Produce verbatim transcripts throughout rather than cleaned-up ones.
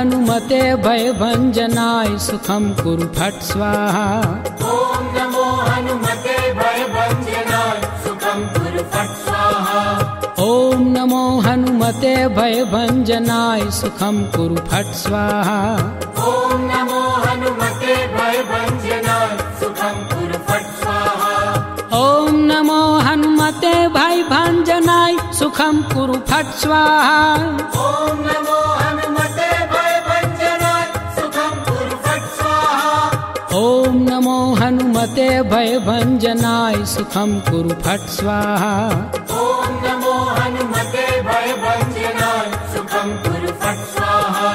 हनुमते भयभञ्जनाय सुखं कुरु फट् स्वाहा। ॐ नमो हनुमते भयभञ्जनाय सुखं कुरु फट् स्वाहा। ॐ नमो हनुमते भयभञ्जनाय सुखं कुरु फट् स्वाहा। ॐ नमो हनुमते भयभञ्जनाय सुखं कुरु फट् स्वाहा। ॐ नमो हनुमते भयभञ्जनाय सुखं कुरु फट् स्वाहा। ॐ नमो हनुमते भयभञ्जनाय सुखं कुरु फट् स्वाहा। ॐ नमो हनुमते भयभञ्जनाय सुखं कुरु फट् स्वाहा। ॐ नमो हनुमते भयभञ्जनाय सुखं कुरु फट् स्वाहा।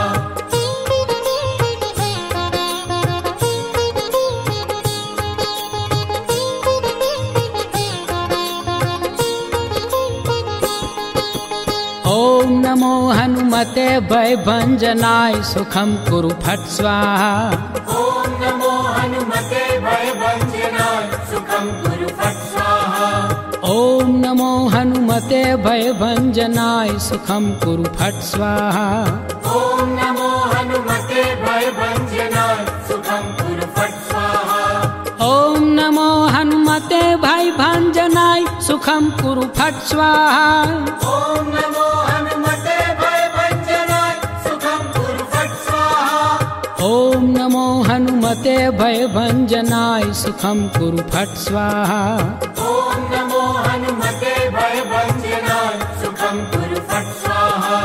ॐ नमो हनुमते भयभञ्जनाय सुखं कुरु फट् स्वाहा। ॐ नमो हनुमते भयभञ्जनाय सुखं कुरु फट् स्वाहा। ॐ नमो हनुमते भयभञ्जनाय सुखं कुरु फट् स्वाहा। ॐ नमो हनुमते भयभञ्जनाय सुखं कुरु फट् स्वाहा। ॐ नमो हनुमते भयभञ्जनाय सुखं कुरु फट् स्वाहा। ॐ नमो हनुमते भयभञ्जनाय सुखं कुरु फट् स्वाहा। ॐ नमो हनुमते भयभञ्जनाय सुखं कुरु फट् स्वाहा। ॐ नमो हनुमते भयभञ्जनाय सुखं कुरु फट् स्वाहा।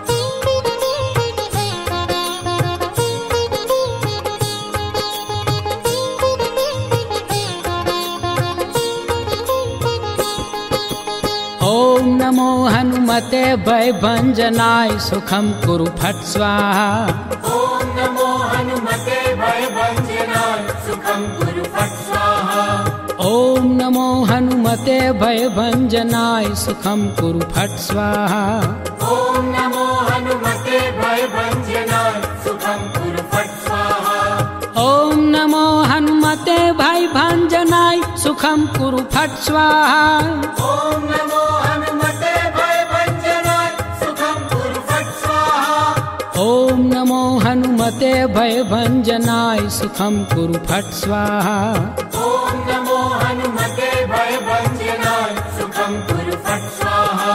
ॐ नमो हनुमते भयभञ्जनाय सुखं कुरु फट् स्वाहा। ॐ नमो हनुमते भयभञ्जनाय सुखं कुरु फट् स्वाहा। ॐ नमो हनुमते भयभञ्जनाय सुखं कुरु फट् स्वाहा। ॐ नमो हनुमते भयभञ्जनाय सुखं कुरु फट् स्वाहा। ॐ नमो हनुमते भयभञ्जनाय सुखं कुरु फट् स्वाहा। ॐ नमो हनुमते भयभञ्जनाय सुखं कुरु फट् स्वाहा। ॐ नमो हनुमते भयभञ्जनाय सुखं कुरु फट् स्वाहा। ॐ नमो हनुमते भयभञ्जनाय सुखं कुरु फट् स्वाहा।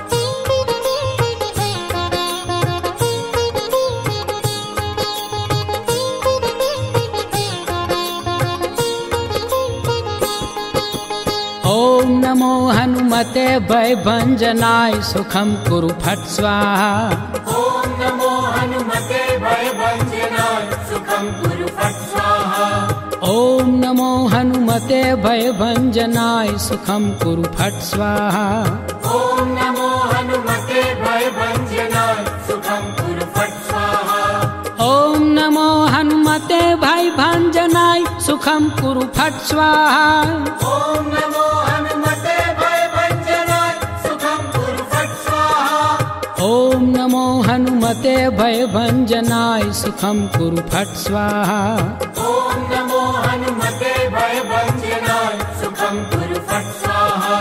ॐ नमो हनुमते भयभञ्जनाय सुखं कुरु फट् स्वाहा। ॐ नमो हनुमते भयभञ्जनाय सुखं कुरु फट् स्वाहा। ॐ नमो हनुमते भयभञ्जनाय सुखं कुरु फट् स्वाहा। ॐ नमो हनुमते भयभञ्जनाय सुखं कुरु फट् स्वाहा। ॐ नमो हनुमते भयभञ्जनाय सुखं कुरु फट् स्वाहा। ॐ नमो हनुमते भयभञ्जनाय सुखं कुरु फट् स्वाहा। ॐ नमो हनुमते भयभञ्जनाय सुखं कुरु फट् स्वाहा। ॐ नमो हनुमते भयभञ्जनाय सुखं कुरु फट् स्वाहा।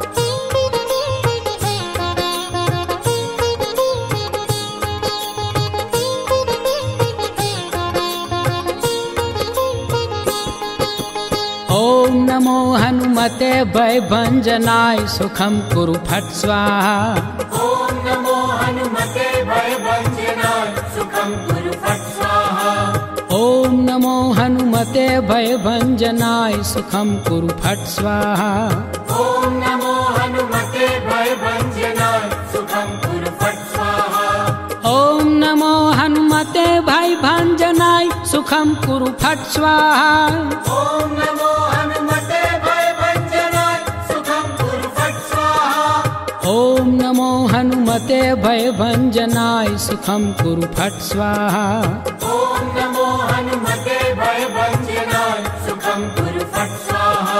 ॐ नमो हनुमते भयभञ्जनाय सुखं कुरु फट् स्वाहा। ॐ नमो हनुमते भयभञ्जनाय सुखं कुरु फट् स्वाहा। ॐ नमो हनुमते भयभञ्जनाय सुखं कुरु फट् स्वाहा। ॐ नमो हनुमते भयभञ्जनाय सुखं कुरु फट् स्वाहा। ॐ नमो हनुमते भयभञ्जनाय सुखं कुरु फट् स्वाहा। ॐ नमो हनुमते भयभञ्जनाय सुखं कुरु फट् स्वाहा। ॐ नमो हनुमते भयभञ्जनाय सुखं कुरु फट् स्वाहा। ॐ नमो हनुमते भयभञ्जनाय सुखं कुरु फट् स्वाहा।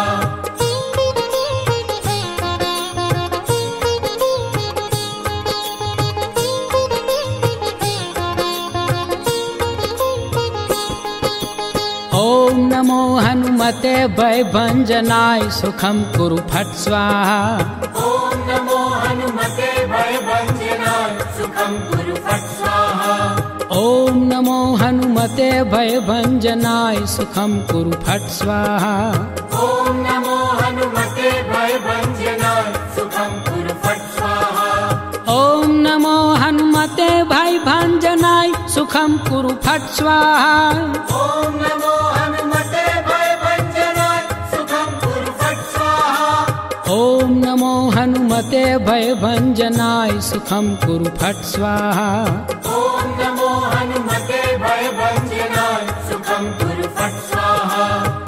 ॐ नमो हनुमते भयभञ्जनाय सुखं कुरु फट् स्वाहा। ॐ नमो हनुमते भयभञ्जनाय सुखं कुरु फट् स्वाहा। ॐ नमो हनुमते भयभञ्जनाय सुखं कुरु फट् स्वाहा। ॐ नमो हनुमते भयभञ्जनाय सुखं कुरु फट् स्वाहा। ॐ नमो हनुमते भयभञ्जनाय सुखं कुरु फट् स्वाहा। ॐ नमो हनुमते भयभञ्जनाय सुखं कुरु फट् स्वाहा। ॐ नमो हनुमते भयभञ्जनाय सुखं कुरु फट् स्वाहा। ॐ नमो हनुमते भयभञ्जनाय सुखं कुरु फट् स्वाहा।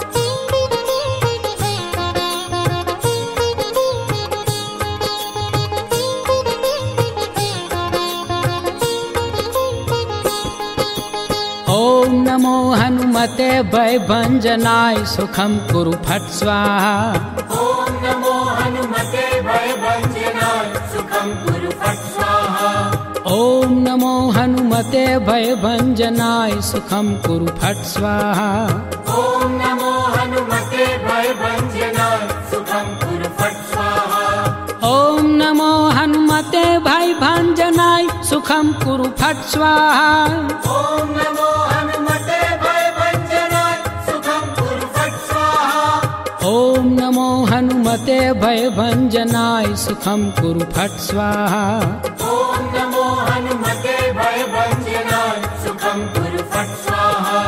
ॐ नमो हनुमते भयभञ्जनाय सुखं कुरु फट् स्वाहा। ॐ नमो हनुमते भयभञ्जनाय सुखं कुरु फट् स्वाहा। ॐ नमो हनुमते भयभञ्जनाय सुखं कुरु फट् स्वाहा। ॐ नमो हनुमते भयभञ्जनाय सुखं कुरु फट् स्वाहा। ॐ नमो हनुमते भयभञ्जनाय सुखं कुरु फट् स्वाहा। ॐ नमो हनुमते भयभञ्जनाय सुखं कुरु फट् स्वाहा। ॐ नमो हनुमते भयभञ्जनाय सुखं कुरु फट् स्वाहा। ॐ नमो हनुमते भयभञ्जनाय सुखं कुरु फट् स्वाहा।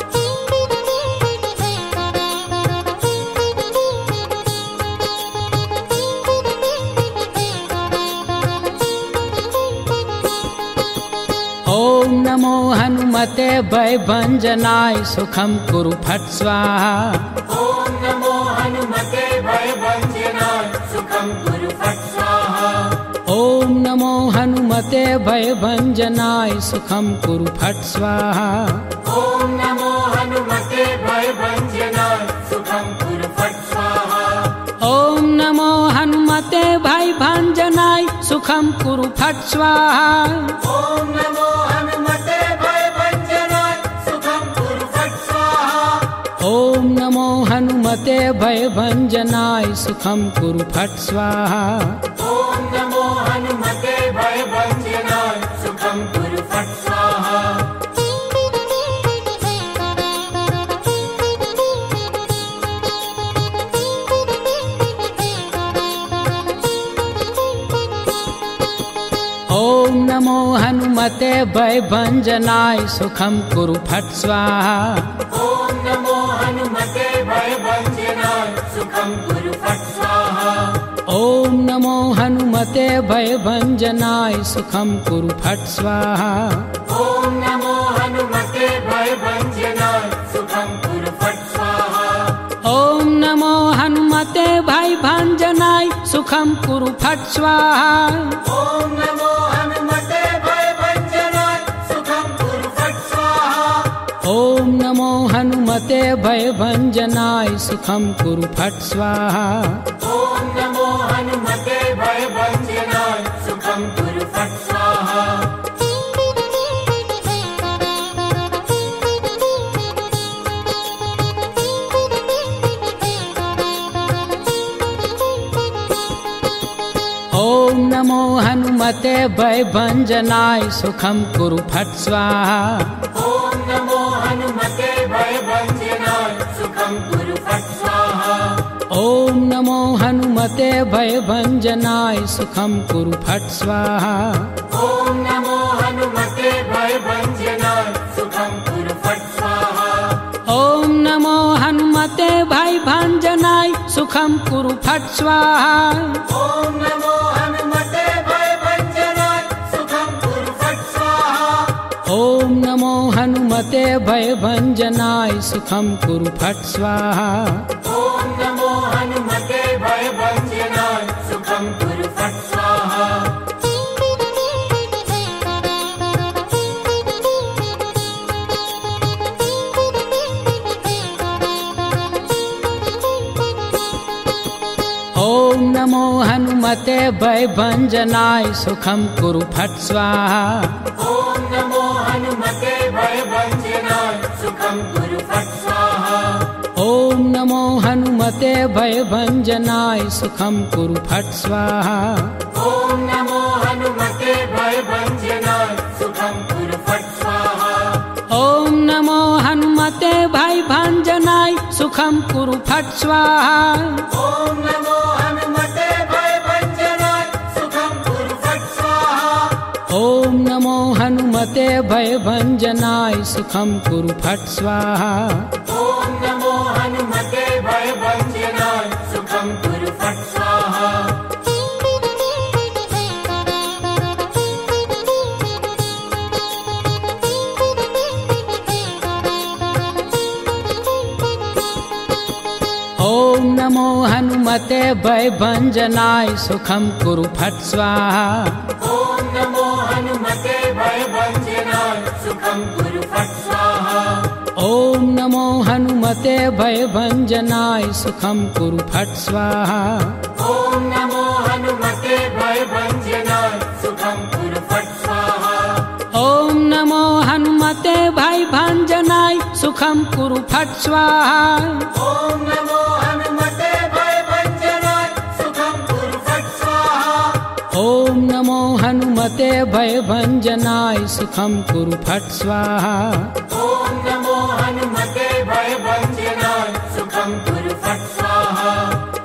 ॐ नमो हनुमते भयभञ्जनाय सुखं कुरु फट् स्वाहा। ॐ नमो हनुमते भयभञ्जनाय सुखं कुरु फट् स्वाहा। ॐ नमो हनुमते भयभञ्जनाय सुखं कुरु फट् स्वाहा। ॐ नमो हनुमते भयभञ्जनाय सुखं कुरु फट् स्वाहा। ॐ नमो हनुमते भयभञ्जनाय सुखं कुरु फट् स्वाहा। ॐ नमो हनुमते भयभञ्जनाय सुखं कुरु फट् स्वाहा। ॐ नमो हनुमते भयभञ्जनाय सुखं कुरु फट् स्वाहा। ॐ नमो हनुमते भयभञ्जनाय सुखं कुरु फट् स्वाहा। ॐ नमो हनुमते भयभञ्जनाय सुखं कुरु फट् स्वाहा। ॐ नमो हनुमते भयभञ्जनाय सुखं कुरु फट् स्वाहा। ॐ नमो हनुमते भयभञ्जनाय सुखं कुरु फट् स्वाहा। ॐ नमो हनुमते भयभञ्जनाय सुखं कुरु फट् स्वाहा। ॐ नमो हनुमते भयभञ्जनाय सुखं कुरु फट् स्वाहा। ॐ नमो हनुमते भयभञ्जनाय सुखं कुरु फट् स्वाहा। ॐ नमो हनुमते भयभञ्जनाय सुखं कुरु फट् स्वाहा। ॐ नमो हनुमते भयभञ्जनाय सुखं कुरु फट् स्वाहा। ॐ नमो हनुमते भयभञ्जनाय सुखं कुरु फट् स्वाहा। ॐ नमो हनुमते भयभञ्जनाय सुखं कुरु फट् स्वाहा। ॐ नमो हनुमते भयभञ्जनाय सुखं कुरु फट् स्वाहा। ॐ नमो हनुमते भयभञ्जनाय सुखं कुरु फट् स्वाहा। ॐ नमो हनुमते भयभञ्जनाय सुखं कुरु फट् स्वाहा। ॐ नमो हनुमते भयभञ्जनाय सुखं कुरु फट् स्वाहा। ॐ नमो हनुमते भयभञ्जनाय सुखं कुरु फट् स्वाहा। ॐ नमो हनुमते भयभञ्जनाय सुखं कुरु फट् स्वाहा। ॐ नमो हनुमते भयभञ्जनाय सुखं कुरु फट् स्वाहा। ॐ नमो हनुमते भयभञ्जनाय सुखं कुरु फट् स्वाहा। ॐ नमो हनुमते भयभञ्जनाय सुखं कुरु फट् स्वाहा। ॐ नमो हनुमते भयभञ्जनाय सुखं कुरु फट् स्वाहा। सुखं कुरु फट् स्वाहा। ॐ नमो हनुमते भयभञ्जनाय सुखं कुरु फट् स्वाहा। ॐ नमो हनुमते भयभञ्जनाय सुखं कुरु फट् स्वाहा। ॐ नमो हनुमते भयभञ्जनाय सुखं कुरु फट् स्वाहा। ॐ नमो हनुमते भयभञ्जनाय सुखं कुरु फट् स्वाहा। ॐ नमो हनुमते भयभञ्जनाय सुखं कुरु फट् स्वाहा। ॐ नमो हनुमते भयभञ्जनाय सुखं कुरु फट् स्वाहा। ॐ नमो हनुमते भयभञ्जनाय सुखं कुरु फट् स्वाहा। ॐ नमो हनुमते भयभञ्जनाय सुखं कुरु फट् स्वाहा। ॐ नमो हनुमते भयभञ्जनाय सुखं कुरु फट् स्वाहा। ॐ नमो हनुमते भयभञ्जनाय सुखं कुरु फट् स्वाहा। ॐ नमो हनुमते भयभञ्जनाय सुखं कुरु फट् स्वाहा।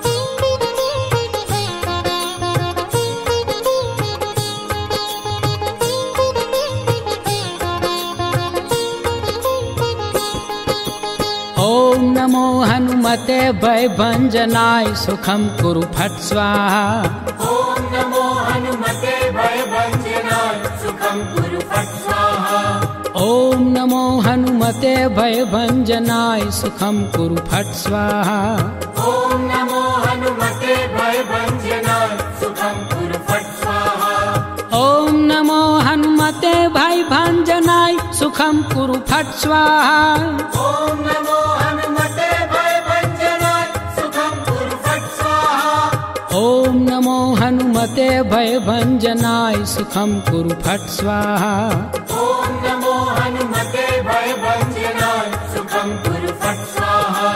ॐ नमो हनुमते भयभञ्जनाय सुखं कुरु फट् स्वाहा। ॐ नमो हनुमते भयभञ्जनाय सुखं कुरु फट् स्वाहा। ॐ नमो हनुमते भयभञ्जनाय सुखं कुरु फट् स्वाहा। ॐ नमो हनुमते भयभञ्जनाय सुखं कुरु फट् स्वाहा। ॐ नमो हनुमते भयभञ्जनाय सुखं कुरु फट् स्वाहा। ॐ नमो हनुमते भयभञ्जनाय सुखं कुरु फट् स्वाहा। ॐ नमो हनुमते भयभञ्जनाय सुखं कुरु फट् स्वाहा। ॐ नमो हनुमते भयभञ्जनाय सुखं कुरु फट् स्वाहा।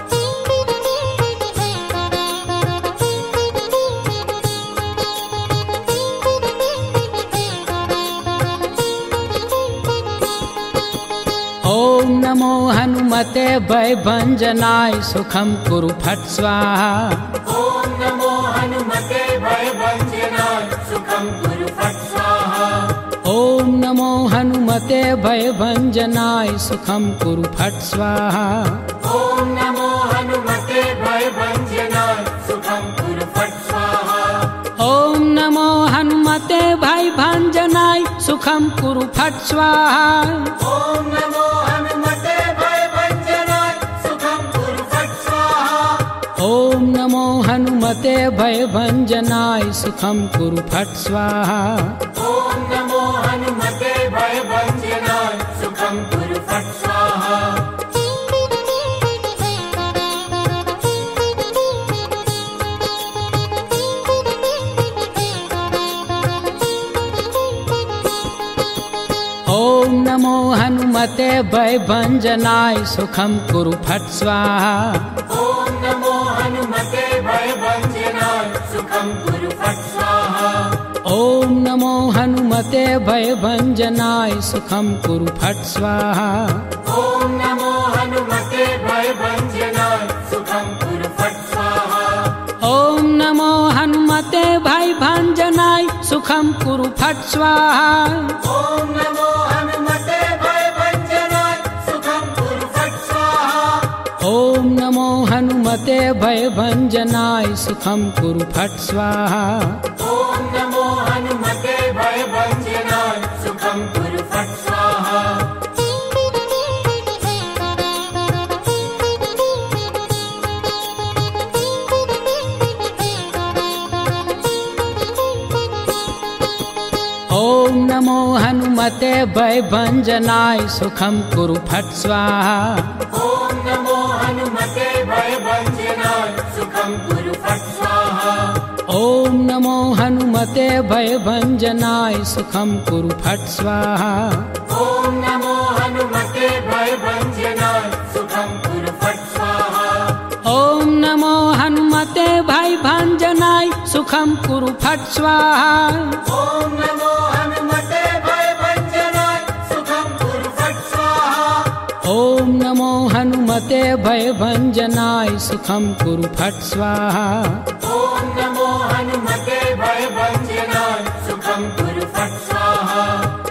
ॐ नमो हनुमते भयभञ्जनाय सुखं कुरु फट् स्वाहा। ॐ नमो हनुमते भयभञ्जनाय सुखं कुरु फट् स्वाहा। ॐ नमो हनुमते भयभञ्जनाय सुखं कुरु फट् स्वाहा। ॐ नमो हनुमते भयभञ्जनाय सुखं कुरु फट् स्वाहा। ॐ नमो हनुमते भयभञ्जनाय सुखं कुरु फट् स्वाहा। ॐ नमो हनुमते भयभञ्जनाय सुखं कुरु फट् स्वाहा। ॐ नमो हनुमते भयभञ्जनाय सुखं कुरु फट् स्वाहा। ॐ नमो हनुमते भयभञ्जनाय सुखं कुरु फट् स्वाहा। ॐ नमो हनुमते भयभञ्जनाय सुखं कुरु फट् स्वाहा। ॐ नमो हनुमते भयभञ्जनाय सुखं कुरु फट् स्वाहा। ॐ नमो हनुमते भयभञ्जनाय सुखं कुरु फट् स्वाहा। ॐ नमो हनुमते भयभञ्जनाय सुखं कुरु फट् स्वाहा। ॐ नमो हनुमते भयभञ्जनाय सुखं कुरु फट् स्वाहा। ॐ नमो हनुमते भयभञ्जनाय सुखं कुरु फट् स्वाहा। ॐ नमो हनुमते भयभञ्जनाय सुखं कुरु फट् स्वाहा। ॐ नमो हनुमते भयभञ्जनाय सुखं कुरु फट् स्वाहा। ॐ नमो हनुमते भयभञ्जनाय सुखं कुरु फट् स्वाहा। ॐ नमो हनुमते भयभञ्जनाय सुखं कुरु फट् स्वाहा। ॐ नमो हनुमते भयभञ्जनाय सुखं कुरु फट् स्वाहा। ॐ नमो हनुमते भयभञ्जनाय सुखं कुरु फट् स्वाहा। ॐ नमो हनुमते भयभञ्जनाय सुखं कुरु फट् स्वाहा। ॐ नमो हनुमते भयभञ्जनाय सुखं कुरु फट् स्वाहा। ॐ नमो हनुमते हनुमते भयभञ्जनाय सुखं कुरु फट् स्वाहा। ॐ नमो हनुमते भयभञ्जनाय सुखं कुरु फट् स्वाहा।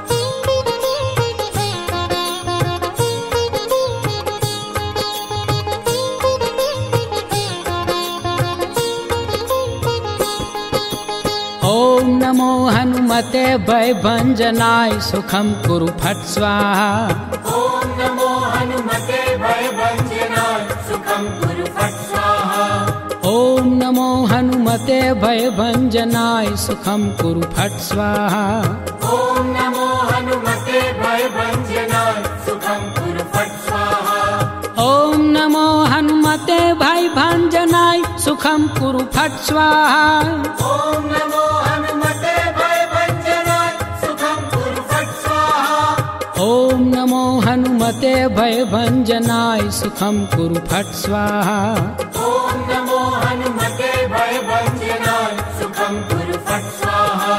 ॐ नमो हनुमते भयभञ्जनाय सुखं कुरु फट् स्वाहा। ॐ नमो हनुमते भयभञ्जनाय सुखं कुरु फट् स्वाहा। ॐ नमो हनुमते भयभञ्जनाय सुखं कुरु फट् स्वाहा। ॐ नमो हनुमते भयभञ्जनाय सुखं कुरु फट् स्वाहा। ॐ नमो हनुमते भयभञ्जनाय सुखं कुरु फट् स्वाहा। ॐ नमो हनुमते भयभञ्जनाय सुखं कुरु फट् स्वाहा। ॐ नमो हनुमते भयभञ्जनाय सुखं कुरु फट् स्वाहा। ॐ नमो हनुमते भयभञ्जनाय सुखं कुरु फट् स्वाहा।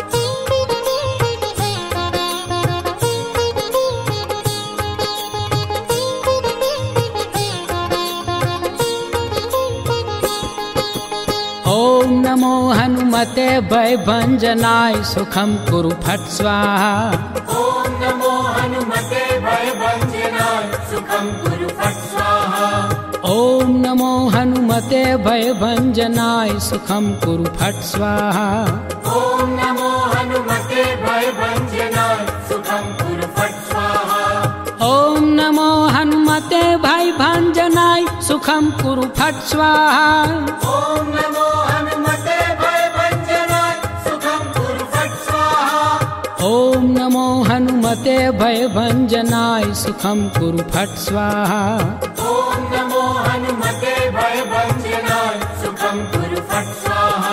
ॐ नमो हनुमते भयभञ्जनाय सुखं कुरु फट् स्वाहा। ॐ नमो हनुमते भयभञ्जनाय सुखं कुरु फट् स्वाहा। ॐ नमो हनुमते भयभञ्जनाय सुखं कुरु फट् स्वाहा। ॐ नमो हनुमते भयभञ्जनाय सुखं कुरु फट् स्वाहा। ॐ नमो हनुमते भयभञ्जनाय सुखं कुरु फट् स्वाहा। ॐ नमो हनुमते भयभञ्जनाय सुखं कुरु फट् स्वाहा। ॐ नमो हनुमते भयभञ्जनाय सुखं कुरु फट् स्वाहा। ॐ नमो हनुमते भयभञ्जनाय सुखं कुरु फट् स्वाहा।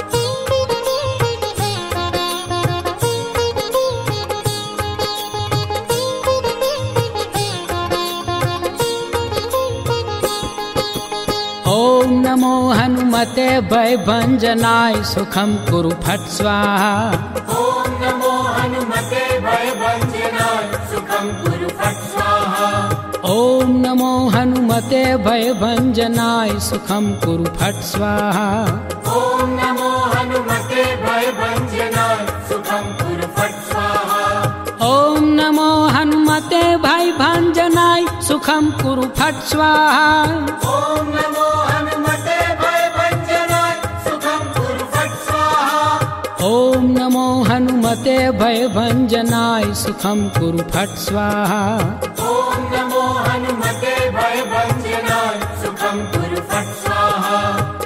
ॐ नमो हनुमते भयभञ्जनाय सुखं कुरु फट् स्वाहा। ॐ नमो हनुमते भयभञ्जनाय सुखं कुरु फट् स्वाहा। ॐ नमो हनुमते भयभञ्जनाय सुखं कुरु फट् स्वाहा। ॐ नमो हनुमते भयभञ्जनाय सुखं कुरु फट् स्वाहा। ॐ नमो हनुमते भयभञ्जनाय सुखं कुरु फट् स्वाहा। ॐ नमो हनुमते भयभञ्जनाय सुखं कुरु फट् स्वाहा। ॐ नमो हनुमते भयभञ्जनाय सुखं कुरु फट् स्वाहा। ॐ नमो हनुमते भयभञ्जनाय सुखं कुरु फट् स्वाहा।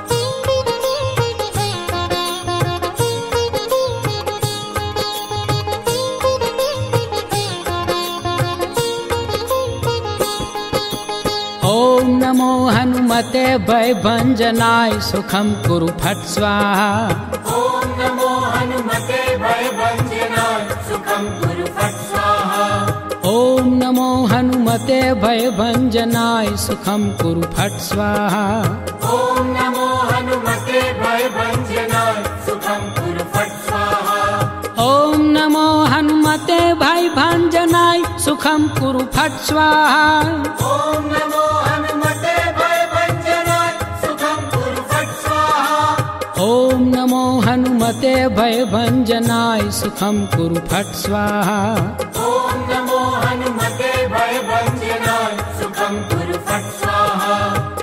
ॐ नमो हनुमते भयभञ्जनाय सुखं कुरु फट् स्वाहा। ॐ नमो हनुमते भयभञ्जनाय सुखं कुरु फट् स्वाहा। ॐ नमो हनुमते भयभञ्जनाय सुखं कुरु फट् स्वाहा। ॐ नमो हनुमते भयभञ्जनाय सुखं कुरु फट् स्वाहा। ॐ नमो हनुमते भयभञ्जनाय सुखं कुरु फट् स्वाहा। ॐ नमो हनुमते भयभञ्जनाय सुखं कुरु फट् स्वाहा। ॐ नमो हनुमते भयभञ्जनाय सुखं कुरु फट् स्वाहा। ॐ नमो हनुमते भयभञ्जनाय सुखं कुरु फट् स्वाहा।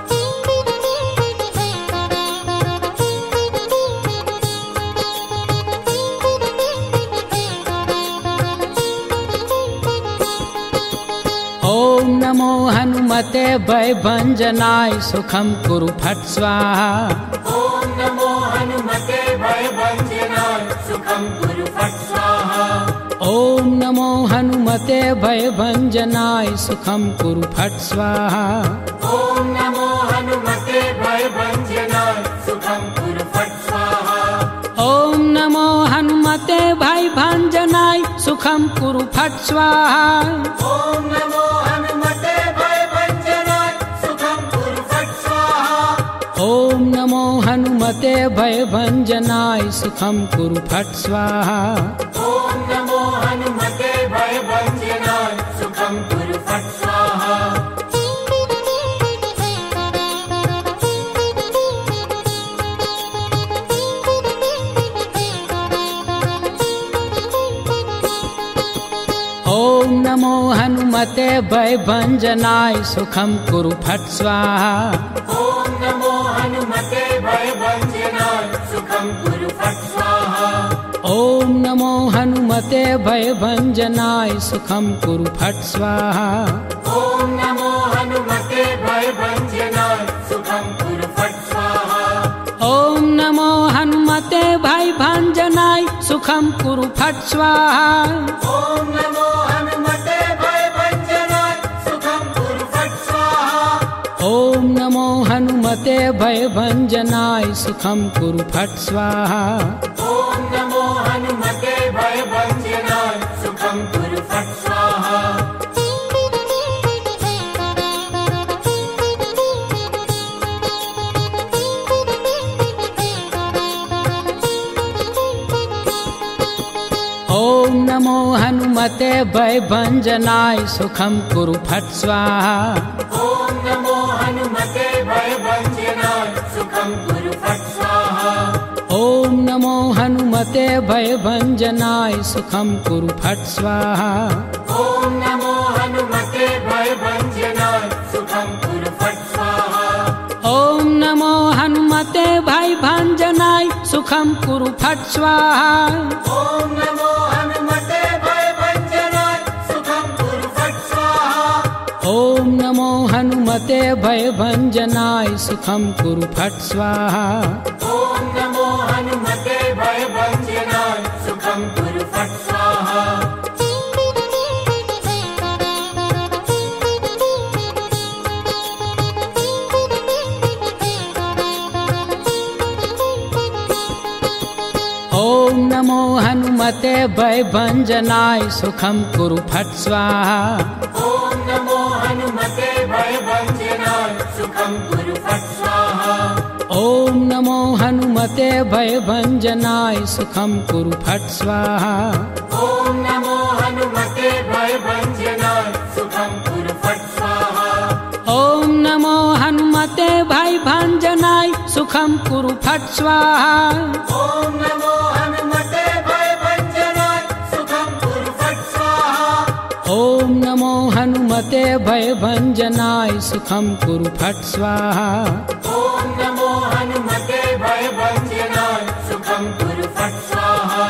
ॐ नमो हनुमते भयभञ्जनाय सुखं कुरु फट् स्वाहा। ॐ नमो हनुमते भयभञ्जनाय सुखं कुरु फट् स्वाहा। ॐ नमो हनुमते भयभञ्जनाय सुखं कुरु फट् स्वाहा। ॐ नमो हनुमते भयभञ्जनाय सुखं कुरु फट् स्वाहा। ॐ नमो हनुमते भयभञ्जनाय सुखं कुरु फट् स्वाहा। ॐ नमो हनुमते भयभञ्जनाय सुखं कुरु फट् स्वाहा। ॐ नमो हनुमते भयभञ्जनाय सुखं कुरु फट् स्वाहा। ॐ नमो हनुमते भयभञ्जनाय सुखं कुरु फट् स्वाहा। ॐ नमो हनुमते भयभञ्जनाय सुखं कुरु फट् स्वाहा ॐ नमो हनुमते भयभञ्जनाय सुखं कुरु फट् स्वाहा ॐ नमो हनुमते भयभञ्जनाय सुखं कुरु फट् स्वाहा ॐ नमो हनुमते भयभञ्जनाय सुखं कुरु फट् स्वाहा ॐ नमो हनुमते भयभञ्जनाय सुखं कुरु फट् स्वाहा ॐ नमो हनुमते भयभञ्जनाय सुखं कुरु फट् स्वाहा ॐ नमो हनुमते भयभञ्जनाय सुखं कुरु फट् स्वाहा ॐ नमो हनुमते भयभञ्जनाय सुखं कुरु फट् स्वाहा ॐ नमो हनुमते भयभञ्जनाय सुखं कुरु फट् स्वाहा ॐ नमो हनुमते भयभञ्जनाय सुखं कुरु फट् स्वाहा ॐ नमो हनुमते भयभञ्जनाय सुखं कुरु फट् स्वाहा ॐ नमो हनुमते भयभञ्जनाय सुखं कुरु फट् स्वाहा ॐ नमो हनुमते भयभञ्जनाय सुखं कुरु फट् स्वाहा ॐ नमो हनुमते भयभञ्जनाय सुखं कुरु फट् स्वाहा ॐ नमो हनुमते भयभञ्जनाय सुखं कुरु फट् स्वाहा ॐ नमो हनुमते भयभञ्जनाय सुखं कुरु फट् स्वाहा ॐ नमो हनुमते भयभञ्जनाय सुखं कुरु फट् स्वाहा ॐ नमो हनुमते भयभञ्जनाय सुखं कुरु फट् स्वाहा ॐ नमो हनुमते भयभञ्जनाय सुखं कुरु फट् स्वाहा ॐ नमो हनुमते भयभञ्जनाय सुखं कुरु फट् स्वाहा ॐ नमो हनुमते भयभञ्जनाय सुखं कुरु फट् स्वाहा ॐ नमो हनुमते भयभञ्जनाय सुखं कुरु फट् स्वाहा ॐ नमो हनुमते भयभञ्जनाय सुखं कुरु फट् स्वाहा ॐ नमो हनुमते भयभञ्जनाय सुखं कुरु फट् स्वाहा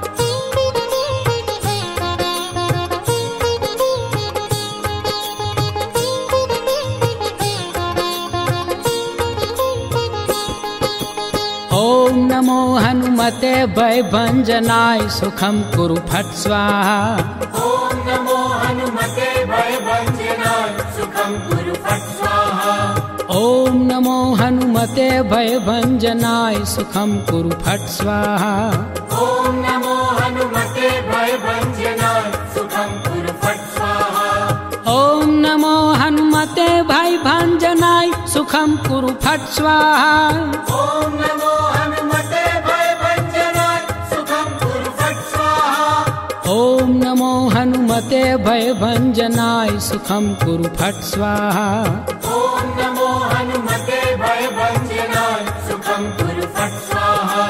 ॐ नमो हनुमते भयभञ्जनाय सुखं कुरु फट् स्वाहा ॐ नमो हनुमते भयभञ्जनाय सुखं कुरु फट् स्वाहा ॐ नमो हनुमते भयभञ्जनाय सुखं कुरु फट् स्वाहा ॐ नमो हनुमते भयभञ्जनाय सुखं कुरु फट् स्वाहा ॐ नमो हनुमते भयभञ्जनाय सुखं कुरु फट् स्वाहा ॐ नमो हनुमते भयभञ्जनाय सुखं कुरु फट् स्वाहा ॐ नमो हनुमते भयभञ्जनाय सुखं कुरु फट् स्वाहा ॐ नमो हनुमते भयभञ्जनाय सुखं कुरु फट् स्वाहा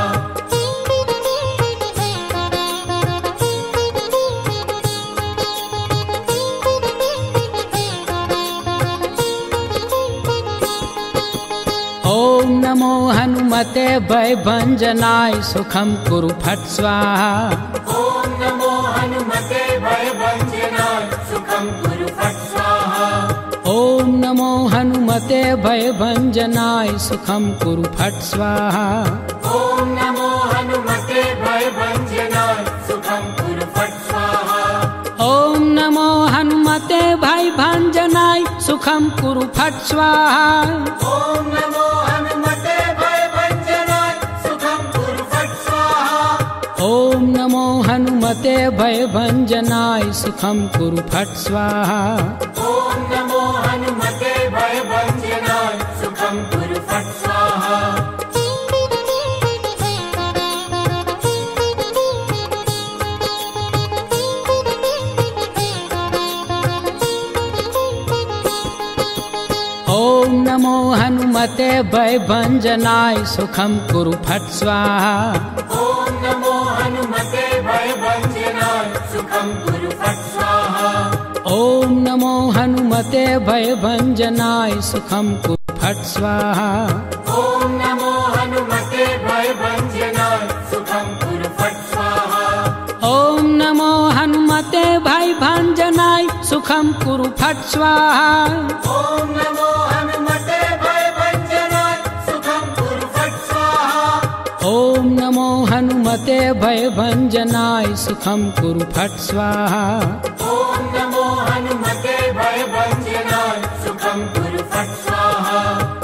ॐ नमो हनुमते भयभञ्जनाय सुखं कुरु फट् स्वाहा ॐ नमो हनुमते भयभञ्जनाय सुखं कुरु फट् स्वाहा ॐ नमो हनुमते भयभञ्जनाय सुखं कुरु फट् स्वाहा ॐ नमो हनुमते भयभञ्जनाय सुखं कुरु फट् स्वाहा ॐ नमो हनुमते भयभञ्जनाय सुखं कुरु फट् स्वाहा ॐ नमो हनुमते भयभञ्जनाय सुखं कुरु फट् स्वाहा ॐ नमो हनुमते भयभञ्जनाय सुखं कुरु फट् स्वाहा ॐ नमो हनुमते भयभञ्जनाय सुखं कुरु फट् स्वाहा ॐ नमो हनुमते भयभञ्जनाय सुखं कुरु फट् स्वाहा ॐ नमो हनुमते भयभञ्जनाय सुखं कुरु फट् स्वाहा नमो हनुमते भयभञ्जनाय सुखं कुरु फट् स्वाहा। ॐ नमो हनुमते भयभञ्जनाय सुखं कुरु फट् स्वाहा। ॐ नमो हनुमते भयभञ्जनाय सुखं कुरु फट् स्वाहा। ॐ नमो हनुमते भयभञ्जनाय सुखं कुरु फट् स्वाहा। ॐ नमो हनुमते भयभञ्जनाय सुखं कुरु फट् स्वाहा। ॐ नमो हनुमते भयभञ्जनाय सुखं कुरु फट् स्वाहा।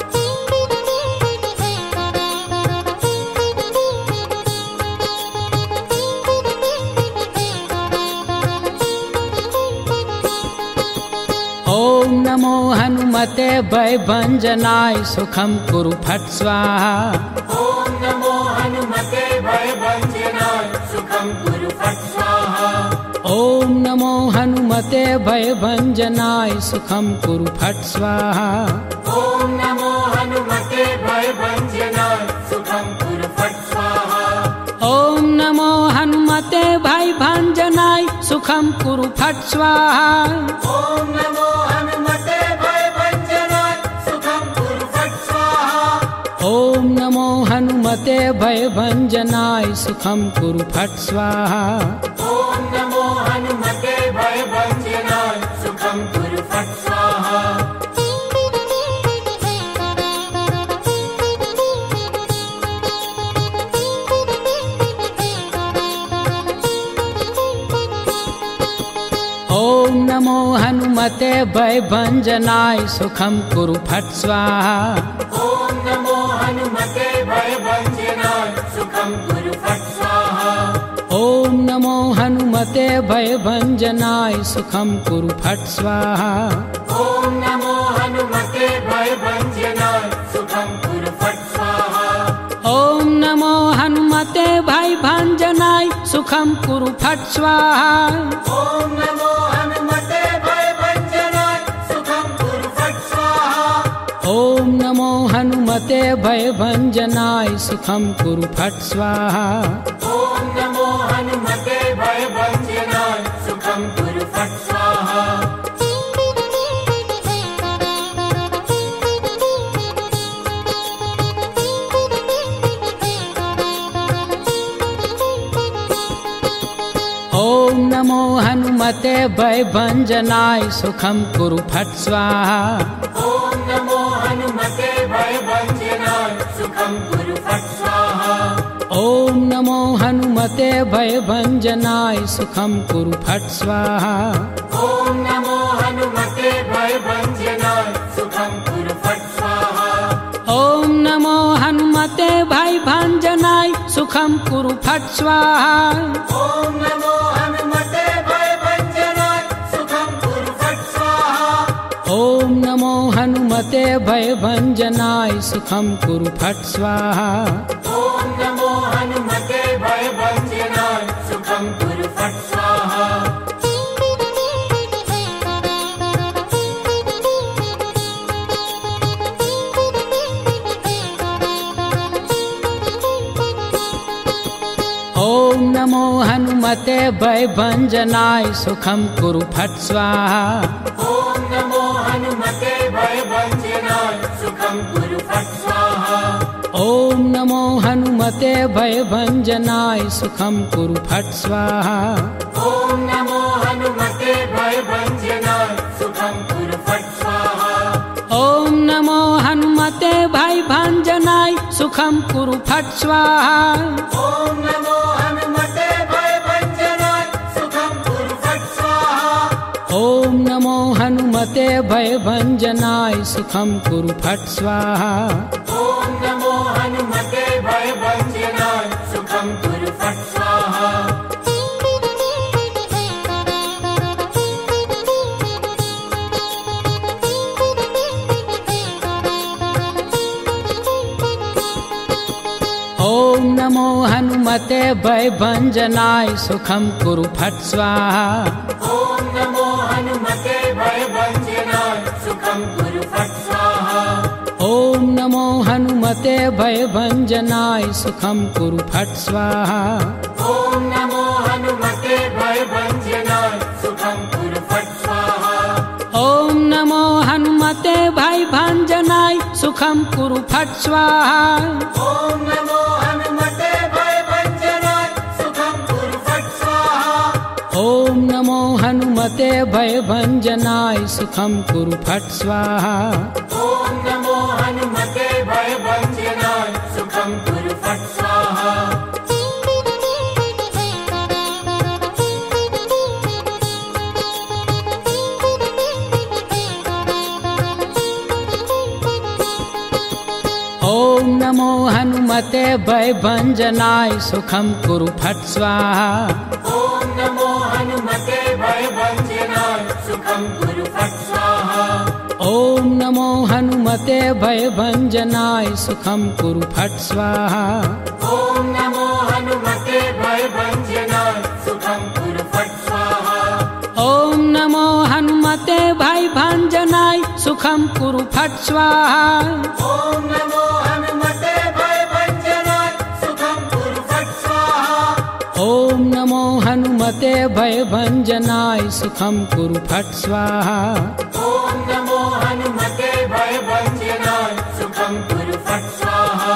ॐ नमो हनुमते भयभञ्जनाय सुखं कुरु फट् स्वाहा। ॐ नमो हनुमते भयभञ्जनाय सुखं कुरु फट् स्वाहा। ॐ नमो हनुमते भयभञ्जनाय सुखं कुरु फट् स्वाहा। ॐ नमो हनुमते भयभञ्जनाय सुखं कुरु फट् स्वाहा। ॐ नमो हनुमते भयभञ्जनाय सुखं कुरु फट् स्वाहा। ॐ नमो हनुमते भयभञ्जनाय सुखं कुरु फट् स्वाहा। ॐ नमो हनुमते भयभञ्जनाय सुखं कुरु फट् स्वाहा। ॐ नमो हनुमते भयभञ्जनाय सुखं कुरु फट् स्वाहा। ॐ नमो हनुमते भयभञ्जनाय सुखं कुरु फट् स्वाहा। ॐ नमो हनुमते भयभञ्जनाय सुखं कुरु फट् स्वाहा। ॐ नमो हनुमते भयभञ्जनाय सुखं कुरु फट् स्वाहा। ॐ नमो हनुमते भयभञ्जनाय सुखं कुरु फट् स्वाहा। ॐ नमो हनुमते भयभञ्जनाय सुखं कुरु फट् स्वाहा। ॐ नमो हनुमते भयभञ्जनाय सुखं कुरु फट् स्वाहा। ॐ नमो हनुमते भयभञ्जनाय सुखं कुरु फट् स्वाहा। ॐ नमो हनुमते भयभञ्जनाय सुखं कुरु फट् स्वाहा। ॐ नमो हनुमते भयभञ्जनाय सुखं कुरु फट् स्वाहा। ॐ नमो हनुमते भयभञ्जनाय सुखं कुरु फट् स्वाहा। ॐ नमो हनुमते भयभञ्जनाय सुखं कुरु फट् स्वाहा। ॐ नमो हनुमते भयभञ्जनाय सुखं कुरु फट् स्वाहा। ॐ नमो हनुमते भयभञ्जनाय सुखं कुरु फट् स्वाहा। ॐ नमो हनुमते भयभञ्जनाय सुखं कुरु फट् स्वाहा। ॐ नमो हनुमते भयभञ्जनाय सुखं कुरु फट् स्वाहा। ॐ नमो हनुमते भयभञ्जनाय सुखं कुरु फट् स्वाहा। ॐ नमो हनुमते भयभञ्जनाय सुखं कुरु फट् स्वाहा। ॐ नमो हनुमते भयभञ्जनाय सुखं कुरु फट् स्वाहा। ॐ नमो हनुमते भयभञ्जनाय सुखं कुरु फट् स्वाहा। ॐ नमो हनुमते भयभञ्जनाय सुखं कुरु फट् स्वाहा। ॐ नमो हनुमते भयभञ्जनाय सुखं कुरु फट् स्वाहा। ॐ नमो हनुमते भयभञ्जनाय सुखं कुरु फट् स्वाहा। ॐ नमो हनुमते भयभञ्जनाय सुखं कुरु फट् स्वाहा। ॐ नमो हनुमते भयभञ्जनाय सुखं कुरु फट् स्वाहा। ॐ नमो हनुमते भयभञ्जनाय सुखं कुरु फट् स्वाहा। ॐ नमो हनुमते भयभञ्जनाय सुखं कुरु फट् स्वाहा। ॐ नमो हनुमते भयभञ्जनाय सुखं कुरु फट् स्वाहा। ॐ नमो हनुमते भयभञ्जनाय सुखं कुरु फट् स्वाहा। भञ्जनाय सुखं कुरु फट् स्वाहा। ॐ नमो हनुमते भयभञ्जनाय सुखं कुरु फट् स्वाहा। ॐ नमो हनुमते भयभञ्जनाय सुखं कुरु फट् स्वाहा। ॐ नमो हनुमते भयभञ्जनाय सुखं कुरु फट् स्वाहा। ॐ नमो हनुमते भयभञ्जनाय सुखं कुरु फट् स्वाहा। ॐ नमो हनुमते भयभञ्जनाय सुखं कुरु फट् स्वाहा। ॐ नमो हनुमते भयभञ्जनाय सुखं कुरु फट् स्वाहा। ॐ नमो हनुमते भयभञ्जनाय सुखं कुरु फट् स्वाहा। ॐ नमो हनुमते भयभञ्जनाय सुखं कुरु फट् स्वाहा। ॐ नमो हनुमते भयभञ्जनाय सुखं कुरु फट् स्वाहा। ॐ नमो हनुमते भयभञ्जनाय सुखं कुरु फट् स्वाहा। ॐ नमो हनुमते भयभञ्जनाय सुखं कुरु फट् स्वाहा।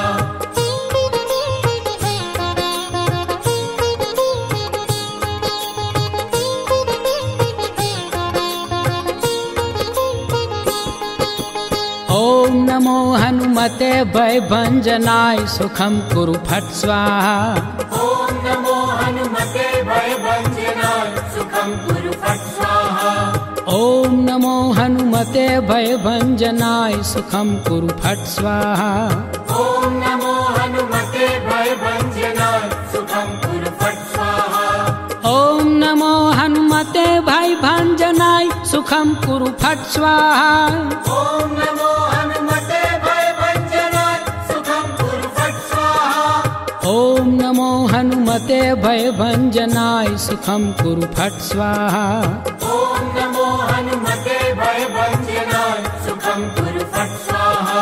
ॐ नमो हनुमते भयभञ्जनाय सुखं कुरु फट् स्वाहा। ॐ नमो हनुमते भयभञ्जनाय सुखं कुरु फट् स्वाहा। ॐ नमो हनुमते भयभञ्जनाय सुखं कुरु फट् स्वाहा। ॐ नमो हनुमते भयभञ्जनाय सुखं कुरु फट् स्वाहा। ॐ नमो हनुमते भयभञ्जनाय सुखं कुरु फट् स्वाहा। ॐ नमो हनुमते भयभञ्जनाय सुखं कुरु फट् स्वाहा। ॐ नमो हनुमते भयभञ्जनाय सुखं कुरु फट् स्वाहा। ॐ नमो हनुमते भयभञ्जनाय सुखं कुरु फट् स्वाहा।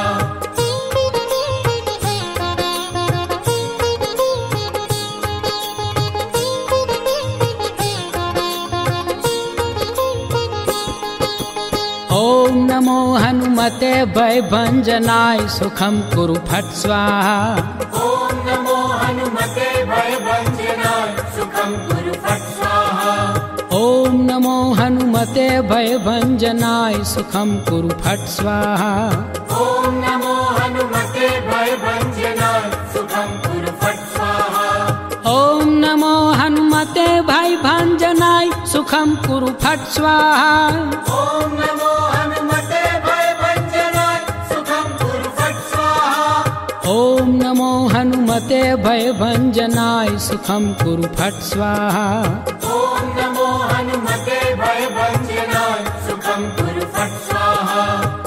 ॐ नमो हनुमते भयभञ्जनाय सुखं कुरु फट् स्वाहा। ॐ नमो हनुमते भयभञ्जनाय सुखं कुरु फट् स्वाहा। ॐ नमो हनुमते भयभञ्जनाय सुखं कुरु फट् स्वाहा। ॐ नमो हनुमते भयभञ्जनाय सुखं कुरु फट् स्वाहा। ॐ नमो हनुमते भयभञ्जनाय सुखं कुरु फट् स्वाहा। ॐ नमो हनुमते भयभञ्जनाय सुखं कुरु फट् स्वाहा। ॐ नमो हनुमते भयभञ्जनाय सुखं कुरु फट् स्वाहा। ॐ नमो हनुमते भयभञ्जनाय सुखं कुरु फट् स्वाहा।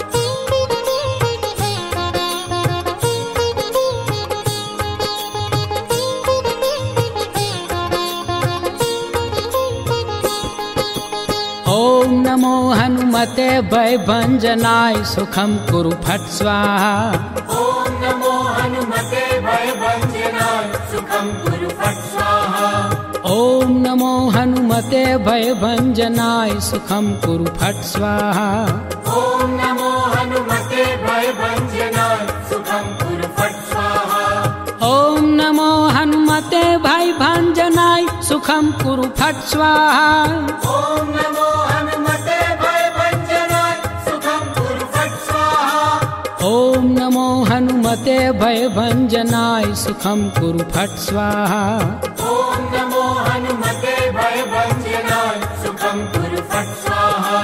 ॐ नमो हनुमते भयभञ्जनाय सुखं कुरु फट् स्वाहा। ॐ नमो हनुमते भयभञ्जनाय सुखं कुरु फट् स्वाहा। ॐ नमो हनुमते भयभञ्जनाय सुखं कुरु फट् स्वाहा। ॐ नमो हनुमते भयभञ्जनाय सुखं कुरु फट् स्वाहा। ॐ नमो हनुमते भयभञ्जनाय सुखं कुरु फट् स्वाहा। ॐ नमो हनुमते भयभञ्जनाय सुखं कुरु फट् स्वाहा। ॐ नमो हनुमते भयभञ्जनाय सुखं कुरु फट् स्वाहा। ॐ नमो हनुमते भयभञ्जनाय सुखं कुरु फट् स्वाहा।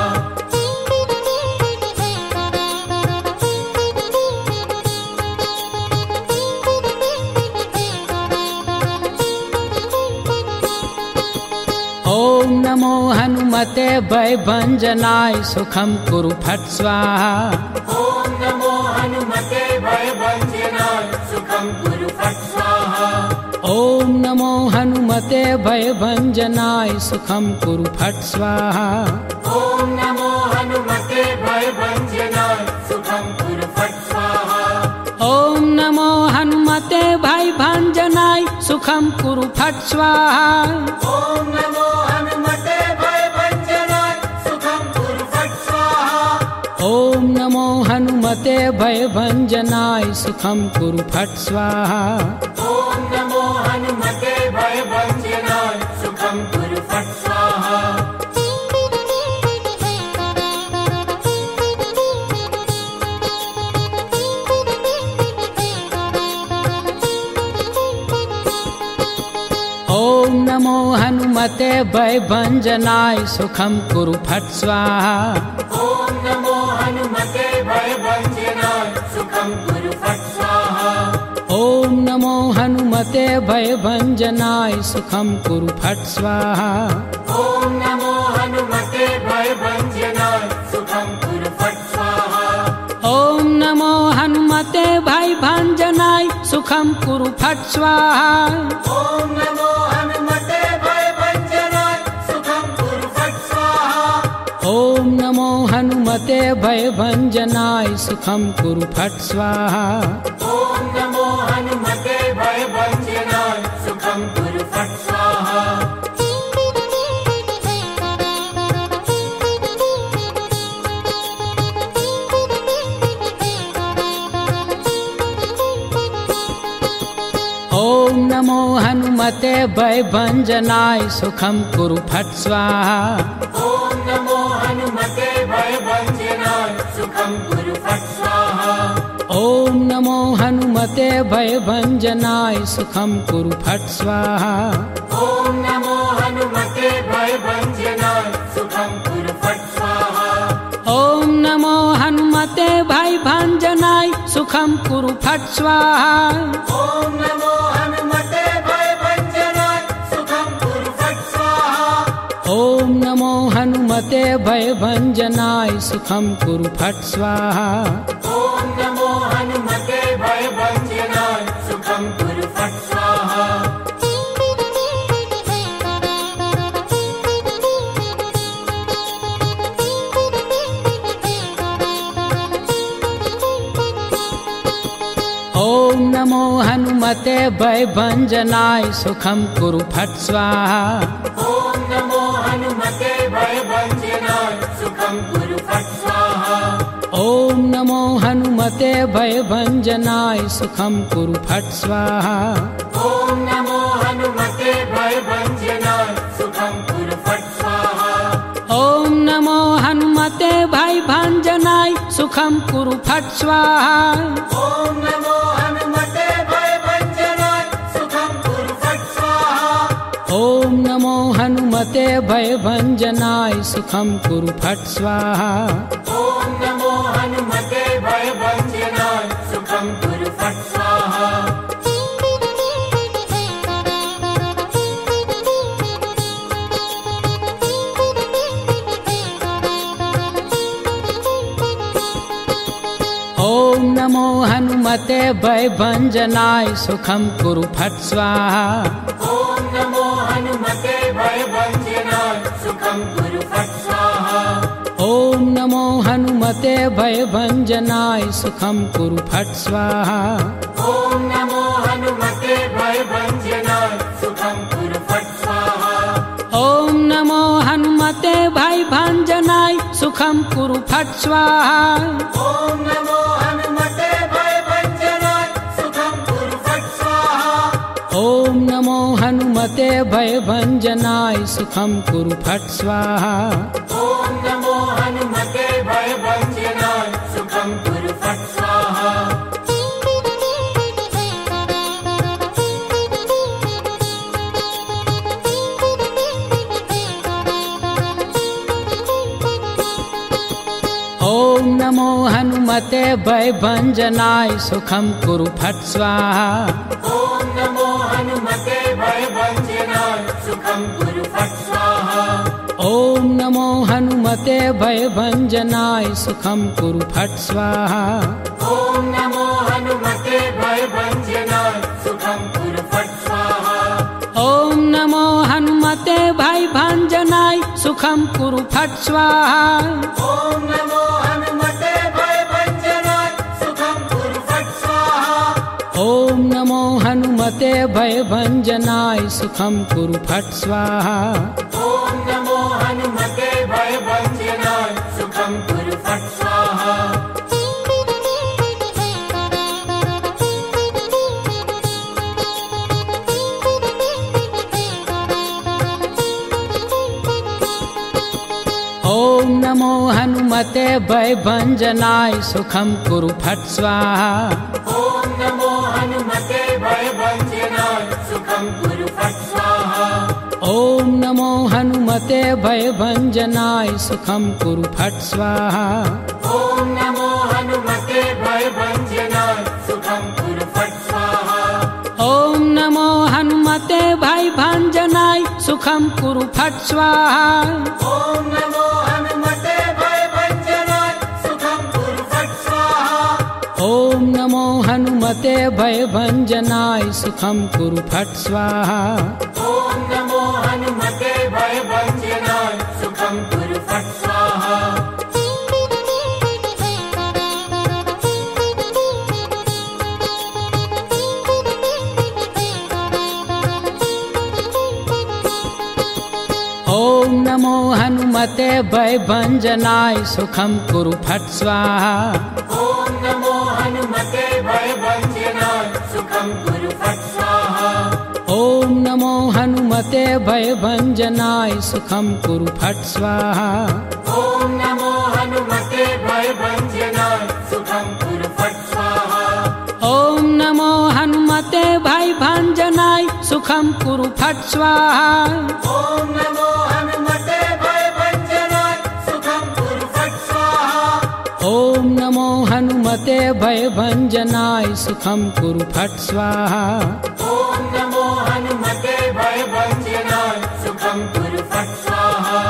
ॐ नमो हनुमते भयभञ्जनाय सुखं कुरु फट् स्वाहा। ॐ नमो हनुमते भयभञ्जनाय सुखं कुरु फट् स्वाहा। ॐ नमो हनुमते भयभञ्जनाय सुखं कुरु फट् स्वाहा। ॐ नमो हनुमते भयभञ्जनाय सुखं कुरु फट् स्वाहा। ॐ नमो हनुमते भयभञ्जनाय सुखं कुरु फट् स्वाहा। ॐ नमो हनुमते भयभञ्जनाय सुखं कुरु फट् स्वाहा। ॐ नमो हनुमते हनुमते भयभञ्जनाय सुखं कुरु फट् स्वाहा। ॐ नमो हनुमते भयभञ्जनाय सुखं कुरु फट् स्वाहा। ॐ नमो हनुमते भयभञ्जनाय सुखं कुरु फट् स्वाहा। ॐ नमो हनुमते भयभञ्जनाय सुखं कुरु फट् स्वाहा। ॐ नमो हनुमते भयभञ्जनाय सुखं कुरु फट् स्वाहा। ॐ नमो हनुमते भयभञ्जनाय सुखं कुरु फट् स्वाहा। ॐ नमो हनुमते भयभञ्जनाय सुखं कुरु फट् स्वाहा। ॐ नमो हनुमते भयभञ्जनाय सुखं कुरु फट् स्वाहा। ॐ नमो हनुमते भयभञ्जनाय सुखं कुरु फट् स्वाहा। ॐ नमो हनुमते भयभञ्जनाय सुखं कुरु फट् स्वाहा। ॐ नमो हनुमते भयभञ्जनाय सुखं कुरु फट् स्वाहा। ॐ नमो हनुमते भयभञ्जनाय सुखं कुरु फट् स्वाहा। ॐ नमो हनुमते भयभञ्जनाय सुखं कुरु फट् स्वाहा। ॐ नमो हनुमते भयभञ्जनाय सुखं कुरु फट् स्वाहा। ॐ नमो हनुमते भयभञ्जनाय सुखं कुरु फट् स्वाहा। ॐ नमो हनुमते भयभञ्जनाय सुखं कुरु फट् स्वाहा। ॐ नमो हनुमते भयभञ्जनाय सुखं कुरु फट् स्वाहा। ॐ नमो हनुमते भयभञ्जनाय सुखं कुरु फट् स्वाहा। ॐ नमो हनुमते भयभञ्जनाय सुखं कुरु फट् स्वाहा। ॐ नमो हनुमते भयभञ्जनाय सुखं कुरु फट् स्वाहा। ॐ नमो हनुमते भयभञ्जनाय सुखं कुरु फट् स्वाहा। ॐ नमो हनुमते भयभञ्जनाय सुखं कुरु फट् स्वाहा। ॐ नमो हनुमते भयभञ्जनाय सुखं कुरु फट् स्वाहा। ॐ नमो हनुमते भयभञ्जनाय सुखं कुरु फट् स्वाहा। ॐ नमो हनुमते भयभञ्जनाय सुखं कुरु फट् स्वाहा। ॐ नमो हनुमते भयभञ्जनाय सुखं कुरु फट् स्वाहा। ॐ नमो हनुमते भयभञ्जनाय सुखं कुरु फट् स्वाहा। ॐ नमो हनुमते भयभञ्जनाय सुखं कुरु फट् स्वाहा। ॐ नमो हनुमते भयभञ्जनाय सुखं कुरु फट् स्वाहा। ॐ नमो हनुमते भयभञ्जनाय सुखं कुरु फट् स्वाहा। ॐ नमो हनुमते भयभञ्जनाय सुखं कुरु फट् स्वाहा। ॐ नमो हनुमते भयभञ्जनाय सुखं कुरु फट् स्वाहा। ॐ नमो हनुमते भयभञ्जनाय सुखं कुरु फट् स्वाहा। ॐ नमो हनुमते भयभञ्जनाय सुखं कुरु फट् स्वाहा। ॐ नमो हनुमते भयभञ्जनाय सुखं कुरु फट् स्वाहा। ॐ नमो हनुमते भयभञ्जनाय सुखं कुरु फट् स्वाहा। ॐ नमो हनुमते भयभञ्जनाय सुखं कुरु फट् स्वाहा। ॐ नमो हनुमते भयभञ्जनाय सुखं कुरु फट् स्वाहा। ॐ नमो हनुमते भयभञ्जनाय सुखं कुरु फट् स्वाहा। ॐ नमो हनुमते भयभञ्जनाय सुखं कुरु फट् स्वाहा। ॐ नमो हनुमते भयभञ्जनाय सुखं कुरु फट् स्वाहा। ॐ नमो हनुमते भयभञ्जनाय सुखं कुरु फट् स्वाहा। ॐ नमो हनुमते भयभञ्जनाय सुखं कुरु फट् स्वाहा। ॐ नमो हनुमते भयभञ्जनाय सुखं कुरु फट् स्वाहा। ॐ नमो हनुमते भयभञ्जनाय सुखं कुरु फट् स्वाहा। ॐ नमो हनुमते भयभञ्जनाय सुखं कुरु फट् स्वाहा। ॐ नमो हनुमते भयभञ्जनाय सुखं कुरु फट् स्वाहा। ॐ नमो हनुमते भयभञ्जनाय सुखं कुरु फट् स्वाहा। ॐ नमो हनुमते भयभञ्जनाय सुखं कुरु फट् स्वाहा। ॐ नमो हनुमते भयभञ्जनाय सुखं कुरु फट् स्वाहा। ॐ नमो हनुमते भयभञ्जनाय सुखं कुरु फट् स्वाहा। ॐ नमो हनुमते भयभञ्जनाय सुखं कुरु फट् स्वाहा। ॐ नमो हनुमते भयभञ्जनाय सुखं कुरु फट् स्वाहा। ॐ नमो हनुमते भयभञ्जनाय सुखं कुरु फट् स्वाहा। ॐ नमो हनुमते भयभञ्जनाय सुखं कुरु फट् स्वाहा। ॐ नमो हनुमते भयभञ्जनाय सुखं कुरु फट् स्वाहा। ॐ नमो हनुमते भयभञ्जनाय सुखं कुरु फट् स्वाहा। ॐ नमो हनुमते भयभञ्जनाय सुखं कुरु फट् स्वाहा।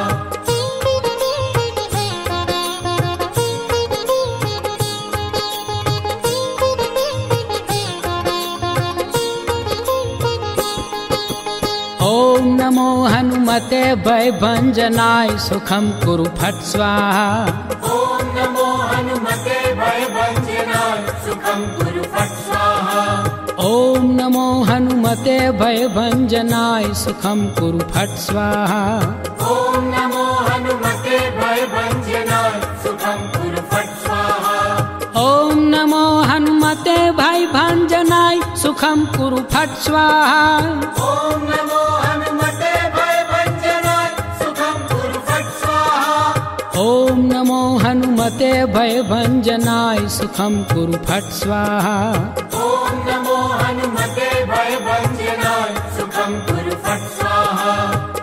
ॐ नमो हनुमते भयभञ्जनाय सुखं कुरु फट् स्वाहा। ॐ नमो हनुमते भयभञ्जनाय सुखं कुरु फट् स्वाहा। ॐ नमो हनुमते भयभञ्जनाय सुखं कुरु फट् स्वाहा। ॐ नमो हनुमते भयभञ्जनाय सुखं कुरु फट् स्वाहा। ॐ नमो हनुमते भयभञ्जनाय सुखं कुरु फट् स्वाहा। ॐ नमो हनुमते भयभञ्जनाय सुखं कुरु फट् स्वाहा। ॐ नमो हनुमते भयभञ्जनाय सुखं कुरु फट् स्वाहा। ॐ नमो हनुमते भयभञ्जनाय सुखं कुरु फट् स्वाहा।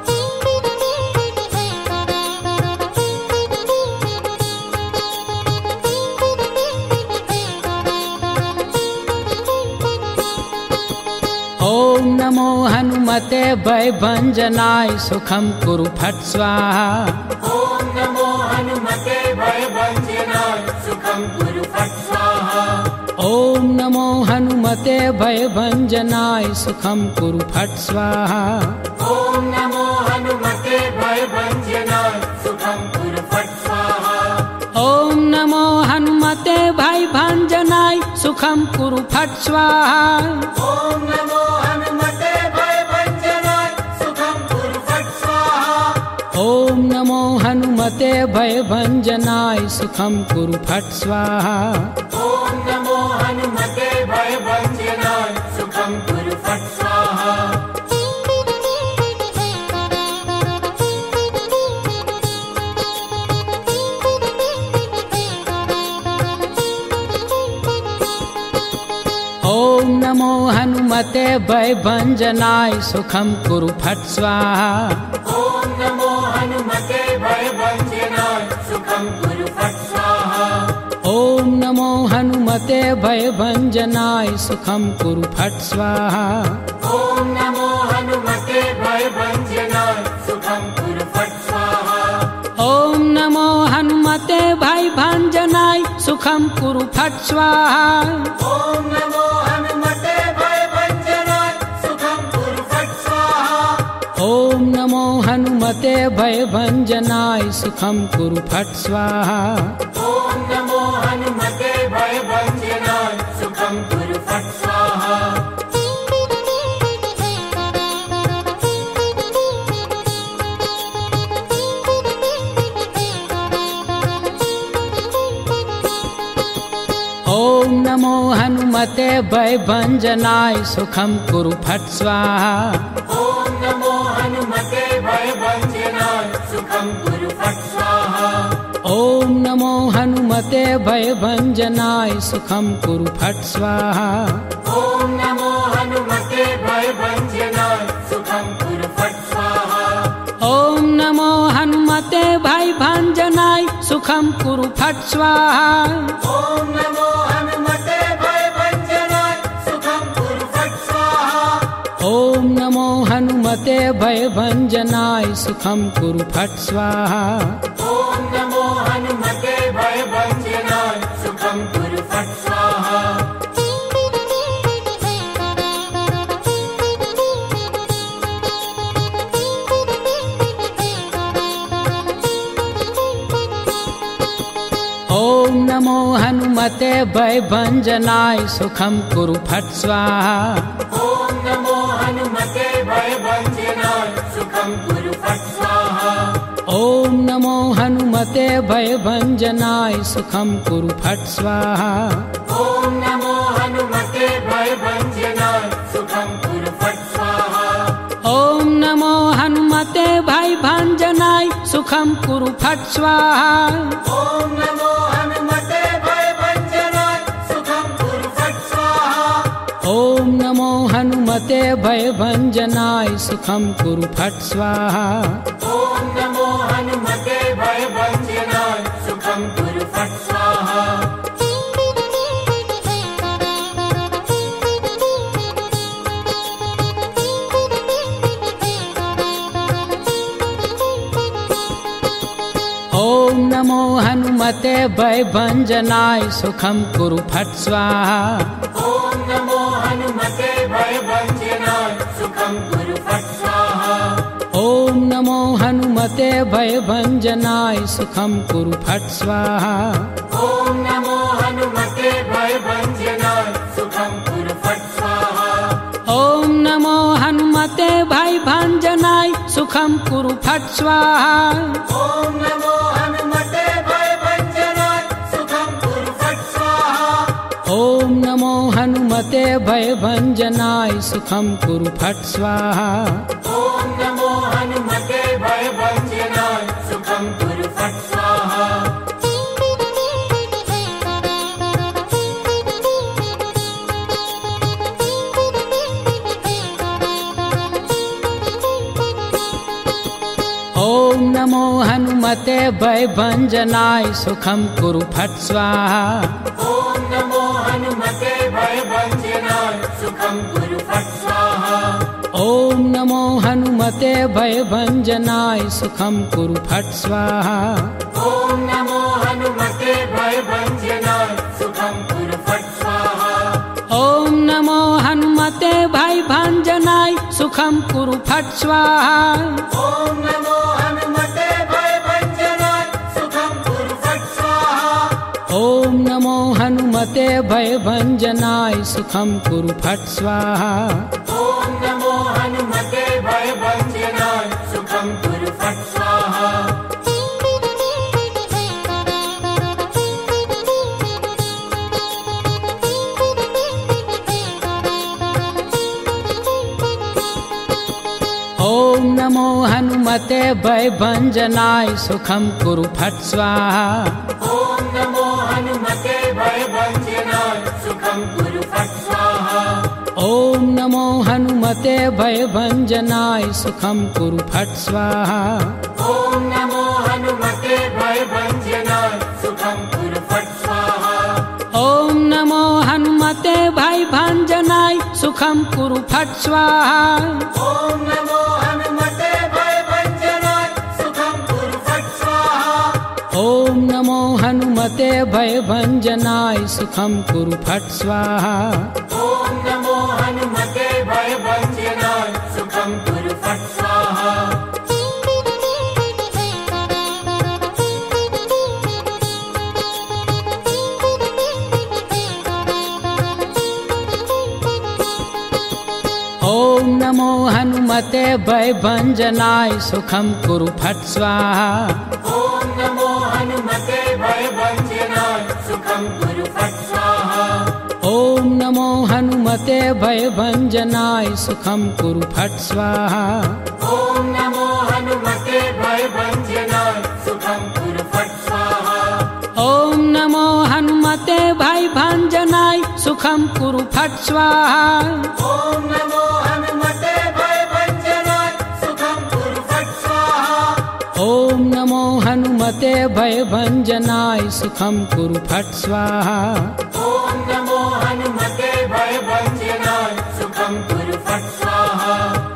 ॐ नमो हनुमते भयभञ्जनाय सुखं कुरु फट् स्वाहा। ॐ नमो हनुमते भयभञ्जनाय सुखं कुरु फट् स्वाहा। ॐ नमो हनुमते भयभञ्जनाय सुखं कुरु फट् स्वाहा। ॐ नमो हनुमते भयभञ्जनाय सुखं कुरु फट् स्वाहा। ॐ नमो हनुमते भयभञ्जनाय सुखं कुरु फट् स्वाहा। ॐ नमो हनुमते भयभञ्जनाय सुखं कुरु फट् स्वाहा। ॐ नमो हनुमते भयभञ्जनाय सुखं कुरु फट् स्वाहा। ॐ नमो हनुमते भयभञ्जनाय सुखं कुरु फट् स्वाहा। ॐ नमो हनुमते भयभञ्जनाय सुखं कुरु फट् स्वाहा। ॐ नमो हनुमते भयभञ्जनाय सुखं कुरु फट् स्वाहा। ॐ नमो हनुमते भयभञ्जनाय सुखं कुरु फट् स्वाहा। ॐ नमो हनुमते भयभञ्जनाय सुखं कुरु फट् स्वाहा। ॐ नमो हनुमते भयभञ्जनाय सुखं कुरु फट् स्वाहा। ॐ नमो हनुमते भयभञ्जनाय सुखं कुरु फट् स्वाहा। ॐ नमो हनुमते भयभञ्जनाय सुखं कुरु फट् स्वाहा। ॐ नमो हनुमते भयभञ्जनाय सुखं कुरु फट् स्वाहा। ॐ नमो हनुमते भयभञ्जनाय सुखं कुरु फट् स्वाहा। ॐ नमो हनुमते भयभञ्जनाय सुखं कुरु फट् स्वाहा। ॐ नमो हनुमते भयभञ्जनाय सुखं कुरु फट् स्वाहा ॐ नमो हनुमते भयभञ्जनाय सुखं कुरु फट् स्वाहा ॐ नमो हनुमते भयभञ्जनाय सुखं कुरु फट् स्वाहा ॐ नमो हनुमते भयभञ्जनाय सुखं कुरु फट् स्वाहा ॐ नमो हनुमते भयभञ्जनाय सुखं कुरु फट् स्वाहा ॐ नमो हनुमते भयभञ्जनाय सुखं कुरु फट् स्वाहा ॐ नमो हनुमते भयभञ्जनाय सुखं कुरु फट् स्वाहा ॐ नमो हनुमते भयभञ्जनाय सुखं कुरु फट् स्वाहा ॐ नमो हनुमते भयभञ्जनाय सुखं कुरु फट् स्वाहा ॐ नमो हनुमते भयभञ्जनाय सुखं कुरु फट् स्वाहा ॐ नमो हनुमते भयभञ्जनाय सुखं कुरु फट् स्वाहा ॐ नमो हनुमते भयभञ्जनाय सुखं कुरु फट् स्वाहा ॐ नमो हनुमते भयभञ्जनाय सुखं कुरु फट् स्वाहा ॐ नमो हनुमते भयभञ्जनाय सुखं कुरु फट् स्वाहा ॐ नमो हनुमते भयभञ्जनाय सुखं कुरु फट् स्वाहा ॐ नमो हनुमते भयभञ्जनाय सुखं कुरु फट् स्वाहा ॐ नमो हनुमते भयभञ्जनाय सुखं कुरु फट् स्वाहा ॐ नमो हनुमते भयभञ्जनाय सुखं कुरु फट् स्वाहा ॐ नमो हनुमते भयभञ्जनाय सुखं कुरु फट् स्वाहा ॐ नमो हनुमते भयभञ्जनाय सुखं कुरु फट् स्वाहा ॐ नमो हनुमते भयभञ्जनाय सुखं कुरु फट् स्वाहा ॐ नमो हनुमते भयभञ्जनाय सुखं कुरु फट् स्वाहा ॐ नमो हनुमते भयभञ्जनाय सुखं कुरु फट् स्वाहा ॐ नमो हनुमते भयभञ्जनाय सुखं कुरु फट् स्वाहा ॐ नमो हनुमते भयभञ्जनाय सुखं कुरु फट् स्वाहा ॐ नमो हनुमते भयभञ्जनाय सुखं कुरु फट् स्वाहा ॐ नमो हनुमते भयभञ्जनाय सुखं कुरु फट् स्वाहा ॐ नमो हनुमते भयभञ्जनाय सुखं कुरु फट् स्वाहा ॐ नमो हनुमते भयभञ्जनाय सुखं कुरु फट् स्वाहा ॐ नमो हनुमते भयभञ्जनाय सुखं कुरु फट् स्वाहा ॐ नमो हनुमते भयभञ्जनाय सुखं कुरु फट् स्वाहा ॐ नमो हनुमते भयभञ्जनाय सुखं कुरु फट् स्वाहा ॐ नमो हनुमते भयभञ्जनाय सुखं कुरु फट् स्वाहा ॐ नमो हनुमते भयभञ्जनाय सुखं कुरु फट् स्वाहा ॐ नमो हनुमते भयभञ्जनाय सुखं कुरु फट् स्वाहा ॐ नमो हनुमते भयभञ्जनाय सुखं कुरु फट् स्वाहा ॐ नमो हनुमते भयभञ्जनाय सुखं कुरु फट् स्वाहा ॐ नमो हनुमते भयभञ्जनाय सुखं कुरु फट् स्वाहा ॐ नमो हनुमते भयभञ्जनाय सुखं कुरु फट् स्वाहा ॐ नमो हनुमते भयभञ्जनाय सुखं कुरु फट् स्वाहा ॐ नमो हनुमते भयभञ्जनाय सुखं कुरु फट् स्वाहा ॐ नमो हनुमते भयभञ्जनाय सुखं कुरु फट् स्वाहा सुखं कुरु फट् स्वाहा। ॐ नमो हनुमते भयभञ्जनाय सुखं कुरु फट् स्वाहा। ॐ नमो हनुमते भयभञ्जनाय सुखं कुरु फट् स्वाहा। ॐ नमो हनुमते भयभञ्जनाय सुखं कुरु फट् स्वाहा।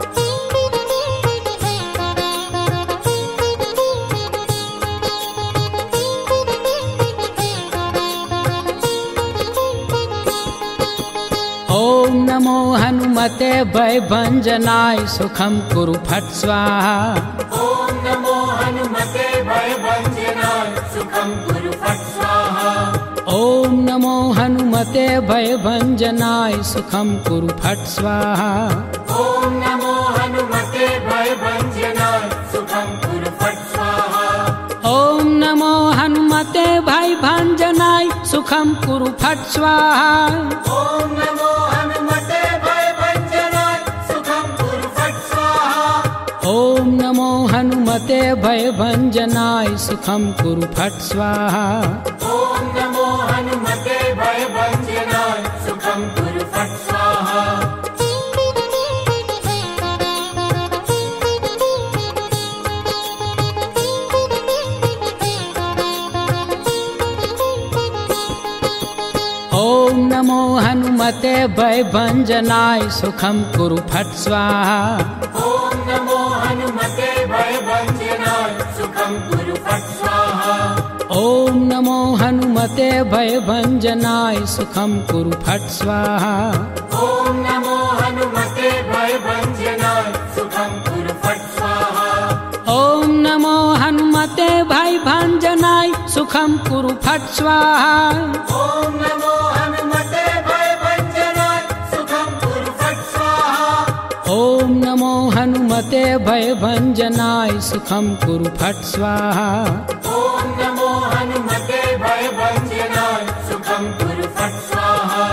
ॐ नमो हनुमते भयभञ्जनाय सुखं कुरु फट् स्वाहा। ॐ नमो हनुमते भयभञ्जनाय सुखं कुरु फट् स्वाहा। ॐ नमो हनुमते भयभञ्जनाय सुखं कुरु फट् स्वाहा। ॐ नमो हनुमते भयभञ्जनाय सुखं कुरु फट् स्वाहा। ॐ नमो हनुमते भयभञ्जनाय सुखं कुरु फट् स्वाहा। ॐ नमो हनुमते भयभञ्जनाय सुखं कुरु फट् स्वाहा। ॐ नमो हनुमते भयभञ्जनाय सुखं कुरु फट् स्वाहा। ॐ नमो हनुमते भयभञ्जनाय सुखं कुरु फट् स्वाहा। ॐ नमो हनुमते भयभञ्जनाय सुखं कुरु फट् स्वाहा। ॐ नमो हनुमते भयभञ्जनाय सुखं कुरु फट् स्वाहा। ॐ नमो हनुमते भयभञ्जनाय सुखं कुरु फट् स्वाहा। ॐ नमो हनुमते भयभञ्जनाय सुखं कुरु फट् स्वाहा। ॐ नमो हनुमते भयभञ्जनाय सुखं कुरु फट् स्वाहा। ॐ नमो हनुमते भयभञ्जनाय सुखं कुरु फट् स्वाहा। ॐ नमो हनुमते भयभञ्जनाय सुखं कुरु फट् स्वाहा। ॐ नमो हनुमते भयभञ्जनाय सुखं कुरु फट् स्वाहा।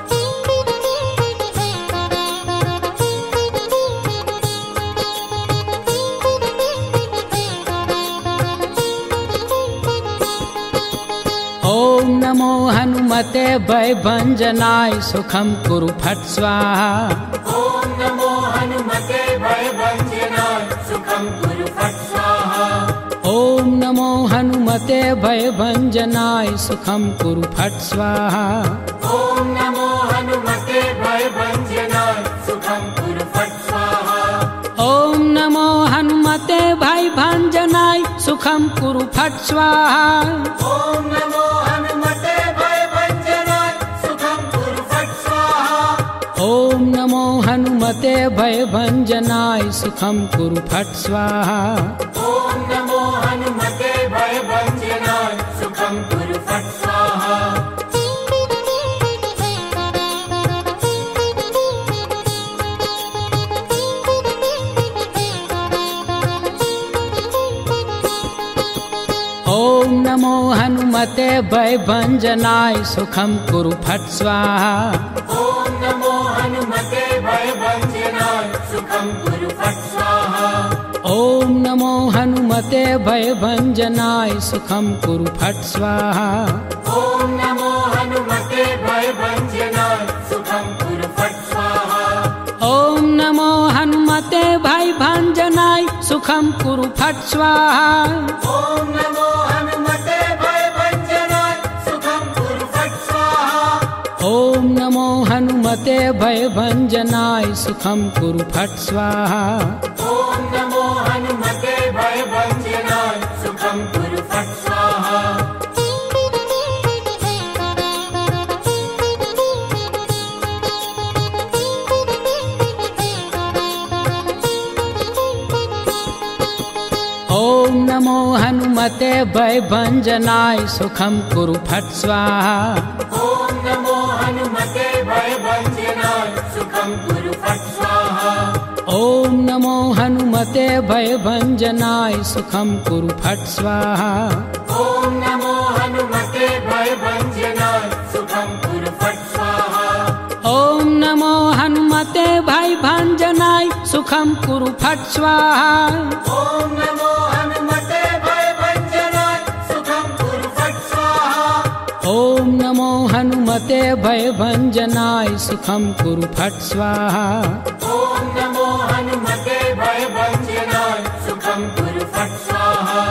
ॐ नमो हनुमते भयभञ्जनाय सुखं कुरु फट् स्वाहा। ॐ नमो हनुमते भयभञ्जनाय सुखं कुरु फट् स्वाहा। ॐ नमो हनुमते भयभञ्जनाय सुखं कुरु फट् स्वाहा। ॐ नमो हनुमते भयभञ्जनाय सुखं कुरु फट् स्वाहा। ॐ नमो हनुमते भयभञ्जनाय सुखं कुरु फट् स्वाहा। ॐ नमो हनुमते भयभञ्जनाय सुखं कुरु फट् स्वाहा। ॐ नमो हनुमते भयभञ्जनाय सुखं कुरु फट् स्वाहा। ॐ नमो हनुमते भयभञ्जनाय सुखं कुरु फट् स्वाहा। ॐ नमो हनुमते भयभञ्जनाय सुखं कुरु फट् स्वाहा। ॐ नमो हनुमते भयभञ्जनाय सुखं कुरु फट् स्वाहा। ॐ नमो हनुमते भयभञ्जनाय सुखं कुरु फट् स्वाहा। ॐ नमो हनुमते भयभञ्जनाय सुखं कुरु फट् स्वाहा। ॐ नमो हनुमते भयभञ्जनाय सुखं कुरु फट् स्वाहा। ॐ नमो हनुमते भयभञ्जनाय सुखं कुरु फट् स्वाहा। ॐ नमो हनुमते भयभञ्जनाय सुखं कुरु फट् स्वाहा। ॐ नमो हनुमते भयभञ्जनाय सुखं कुरु फट् स्वाहा। ॐ नमो हनुमते भयभञ्जनाय सुखं कुरु फट् स्वाहा। ॐ नमो हनुमते भयभञ्जनाय सुखं कुरु फट् स्वाहा। ॐ नमो हनुमते भयभञ्जनाय सुखं कुरु फट् स्वाहा। ॐ नमो हनुमते भयभञ्जनाय सुखं कुरु फट् स्वाहा। ॐ नमो हनुमते भयभञ्जनाय सुखं कुरु फट् स्वाहा। ॐ नमो हनुमते भयभञ्जनाय सुखं कुरु फट् स्वाहा। ॐ नमो हनुमते हनुमते भयभञ्जनाय सुखं कुरु फट् स्वाहा। ॐ नमो हनुमते भयभञ्जनाय सुखं कुरु फट् स्वाहा।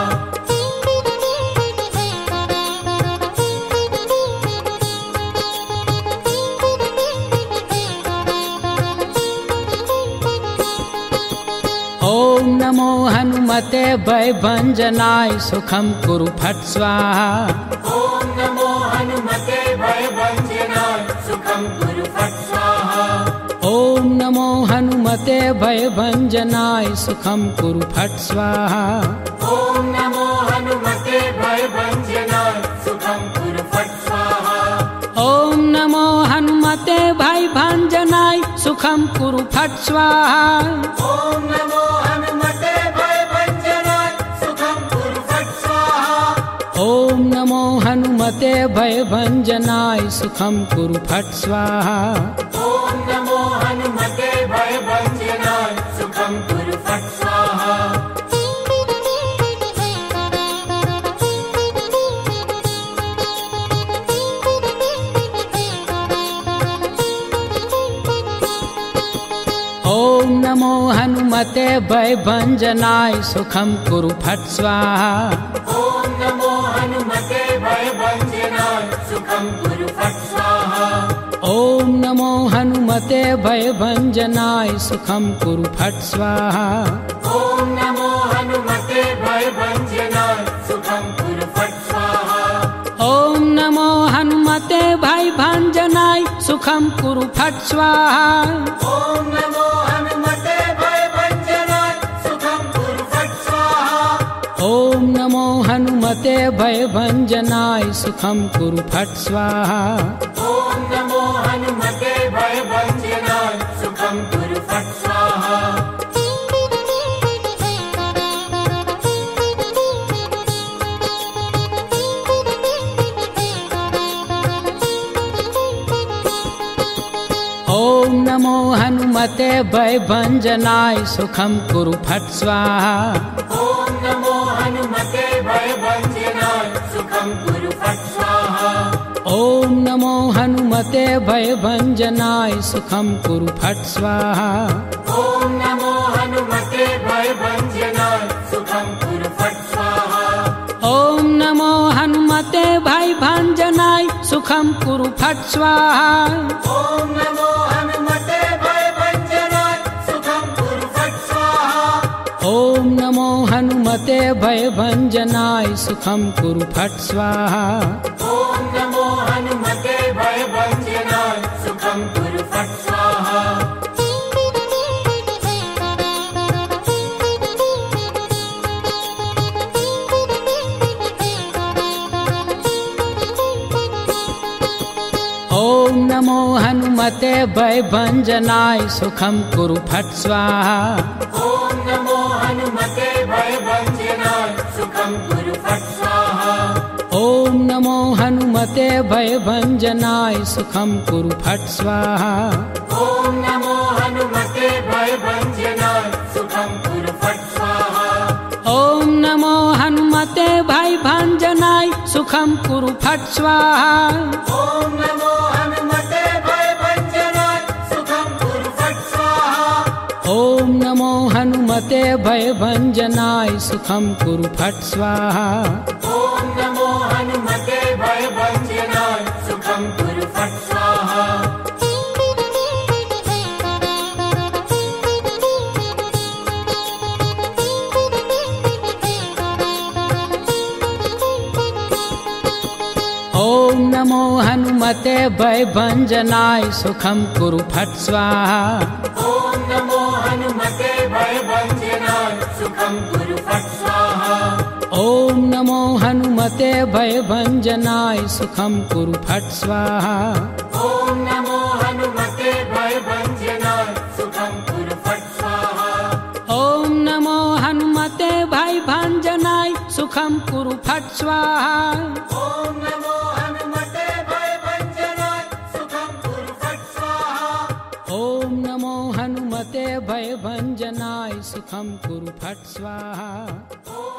ॐ नमो हनुमते भयभञ्जनाय सुखं कुरु फट् स्वाहा। ॐ नमो हनुमते भयभञ्जनाय सुखं कुरु फट् स्वाहा। ॐ नमो हनुमते भयभञ्जनाय सुखं कुरु फट् स्वाहा। ॐ नमो हनुमते भयभञ्जनाय सुखं कुरु फट् स्वाहा। ॐ नमो हनुमते भयभञ्जनाय सुखं कुरु फट् स्वाहा। ॐ नमो हनुमते भयभञ्जनाय सुखं कुरु फट् स्वाहा। ॐ नमो हनुमते भयभञ्जनाय सुखं कुरु फट् स्वाहा। ॐ नमो हनुमते भयभञ्जनाय सुखं कुरु फट् स्वाहा। ॐ नमो हनुमते भयभञ्जनाय सुखं कुरु फट् स्वाहा। ॐ नमो हनुमते भयभञ्जनाय सुखं कुरु फट् स्वाहा। ॐ नमो हनुमते भयभञ्जनाय सुखं कुरु फट् स्वाहा। ॐ नमो हनुमते भयभञ्जनाय सुखं कुरु फट् स्वाहा। ॐ नमो हनुमते भयभञ्जनाय सुखं कुरु फट् स्वाहा। ॐ नमो हनुमते भयभञ्जनाय सुखं कुरु फट् स्वाहा। ॐ नमो हनुमते भयभञ्जनाय सुखं कुरु फट् स्वाहा। ॐ नमो हनुमते भयभञ्जनाय सुखं कुरु फट् स्वाहा। ॐ नमो हनुमते भयभञ्जनाय सुखं कुरु फट् स्वाहा। ॐ नमो हनुमते भयभञ्जनाय सुखं कुरु फट् स्वाहा। ॐ नमो हनुमते भयभञ्जनाय सुखं कुरु फट् स्वाहा। ॐ नमो हनुमते भयभञ्जनाय सुखं कुरु फट् स्वाहा। ॐ नमो हनुमते भयभञ्जनाय सुखं कुरु फट् स्वाहा। ॐ नमो हनुमते भयभञ्जनाय सुखं कुरु फट् स्वाहा। ॐ नमो हनुमते भयभञ्जनाय सुखं कुरु फट् स्वाहा। ॐ नमो हनुमते भयभञ्जनाय सुखं कुरु फट् स्वाहा। ॐ नमो हनुमते भयभञ्जनाय सुखं कुरु फट् स्वाहा। ॐ नमो हनुमते भयभञ्जनाय सुखं कुरु फट् स्वाहा। ॐ नमो हनुमते भयभञ्जनाय सुखं कुरु फट् स्वाहा। ॐ नमो हनुमते भयभञ्जनाय सुखं कुरु फट् स्वाहा। ॐ नमो हनुमते भयभञ्जनाय सुखं कुरु फट् स्वाहा। ॐ नमो हनुमते भयभञ्जनाय सुखं कुरु फट् स्वाहा। ॐ नमो हनुमते भयभञ्जनाय सुखं कुरु फट् स्वाहा। ॐ नमो हनुमते भयभञ्जनाय सुखं कुरु फट् स्वाहा। ॐ नमो हनुमते भयभञ्जनाय सुखं कुरु फट् स्वाहा। ॐ नमो हनुमते भयभञ्जनाय सुखं कुरु फट् स्वाहा। ॐ नमो हनुमते भयभञ्जनाय सुखं कुरु फट् स्वाहा। ॐ नमो हनुमते भयभञ्जनाय सुखं कुरु फट् स्वाहा। ॐ नमो हनुमते भयभञ्जनाय सुखं कुरु फट् स्वाहा। ॐ नमो हनुमते भयभञ्जनाय सुखं कुरु फट् स्वाहा। ॐ नमो हनुमते भयभञ्जनाय सुखं कुरु फट् स्वाहा।